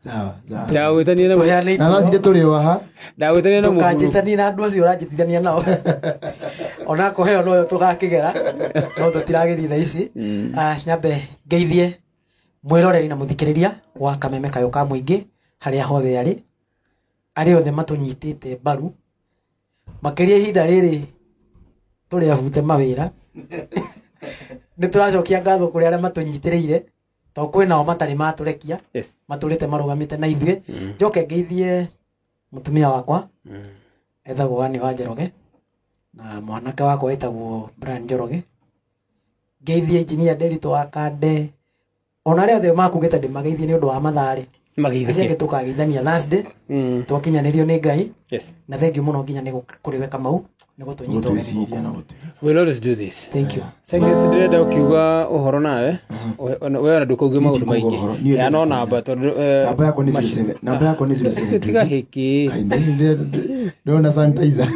Sawa. Ndagwĩtania na Na thacire tũrĩ o haha. ndagwĩtania na mũkuru. Tukajitania na andũ acio ũranjitithania nao. Ona kũheo no tũgakĩgera. No tũtiragĩthiĩ thaa ici. Nyambe ngeithie mwĩroreri na mũthikĩrĩria wa Kameme Kayũ ka Mũingĩ harĩa hothe arĩ othe matũnyitĩte mbaru makĩria ihinda rĩrĩ tũrĩ abute mawĩra. Nĩ tũracokia ngatho kũrĩ arĩa matũnyitĩrĩire to kwĩnao matarĩ matũrekia matũrĩte marũgamĩte na ithuĩ. Njoke ngeithie mũtumia wakwa etagwo Anne wa Njoroge na mwanake wakwa etagwo Brian Njoroge. Ngeithie Engineer Derito wa Kande ona arĩa othe makugĩte ndĩmageithie nĩ ũndũ wa matharĩ acio tũkageithania Thursday twakinyanĩrio nĩ Ngai. Na thank you mũno nginya nĩ kũrĩ we Kamau nĩ gũtũnyita ũguo. We'll always do this. Thank you. Segesi ndĩrenda ũkiuga ũhoro nawe we ona ndũkauge maũndũ maingĩ ya no namba tondũ namba yakwa nĩ 07 namba yakwa nĩ 07 tiga hiki ndona sanitizer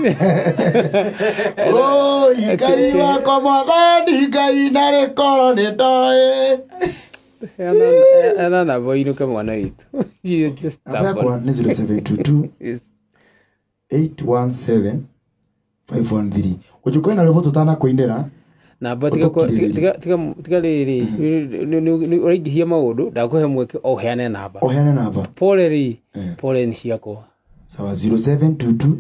Ngai wakwa mwathani Ngai na rĩkoro nĩ ndoĩ ena namba inuka mwana witũ. Namba yakwa nĩ 0722 817 513. Ujuko ina revo tutana kuindera namba tiga rĩrĩ ũraingĩhia maũndũ ndakũhe mweke oheane namba pole nĩ ciakwa. Sawa 0722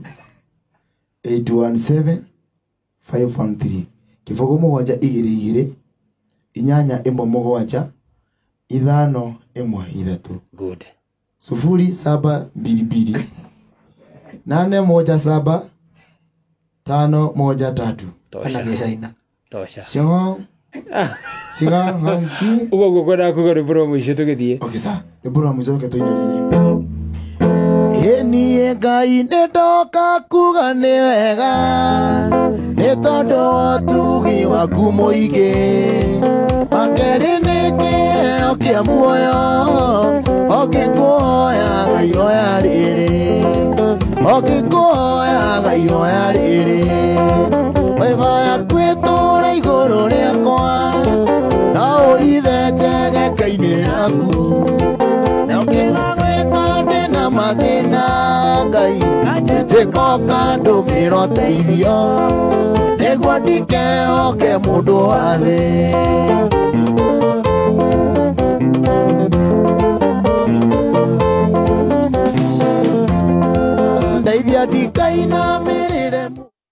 817 513 kibogo mũgwanja igĩrĩ igĩrĩ inyanya ĩmwe mũgwanja ithano ĩmwe ithatũ. Good. 0722 817 513. Tosha. Siga hansi. Ugo kwenda kuga rĩbũra mũico tũgĩthiĩ. Okay sa. Rĩbũra mũico tũgĩthiĩ. Eni Ngai nĩndoka kuga nĩ wega nĩ tondũ ũtugi waku mũingĩ makĩrĩ nĩ kĩheo kĩa muoyo ũngĩkũhoya Ngai iroya rĩrĩ ũngĩkũhoya Ngai iroya rĩrĩ wĩbaya kwĩtũra igũrũ rĩakwa na ũrithenje gĩka-inĩ yaku na ũkĩga gwĩka ndĩna mathĩna Ngai njĩtĩkoka ndũmĩra ũteithio nĩguo ndikehoke mũndũ wa thĩ. Ndeithia ndikainamĩrĩre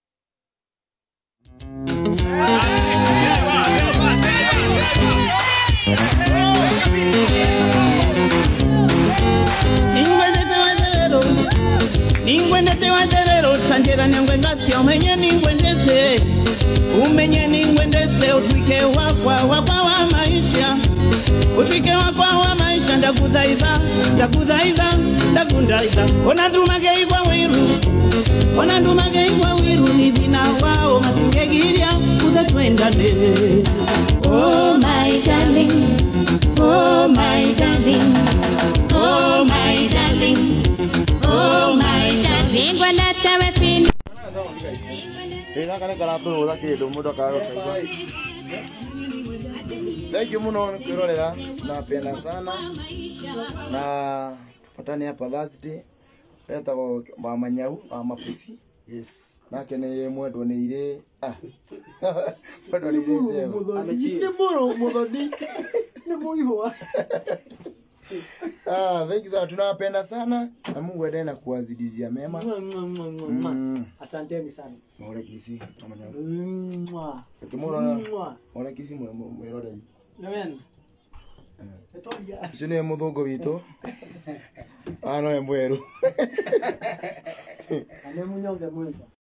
Ningwendete waterero tanjera nyangwengati umenye ningwendete utwike wakwa wa maisha utwike wakwa wa maisha ndakudhaidha onandumage igwa wiru ni thina wao matingegiria uthatwendane. Oh my darling, oh my darling, oh my darling, oh my darling. Ngwendete we fini Thank you muno kurorera napenda sana na tupatane hapa Thursday etagwo mama nyau mama pusi. Yes nake nĩ mwendwo nĩ irĩ mwendwo nĩ irĩ njema nĩ mũthoni nĩ mũihwa. Thank you sana, tunawapenda sana na Mungu aendelee na kuwazidishia mema. Asanteni sana. Maure kisi mama nyau. Kimura. Maure kisi mwirore. Amen. Ucio nĩ mũthũngũ witũ. No mweru. Ane munyonge mwenza.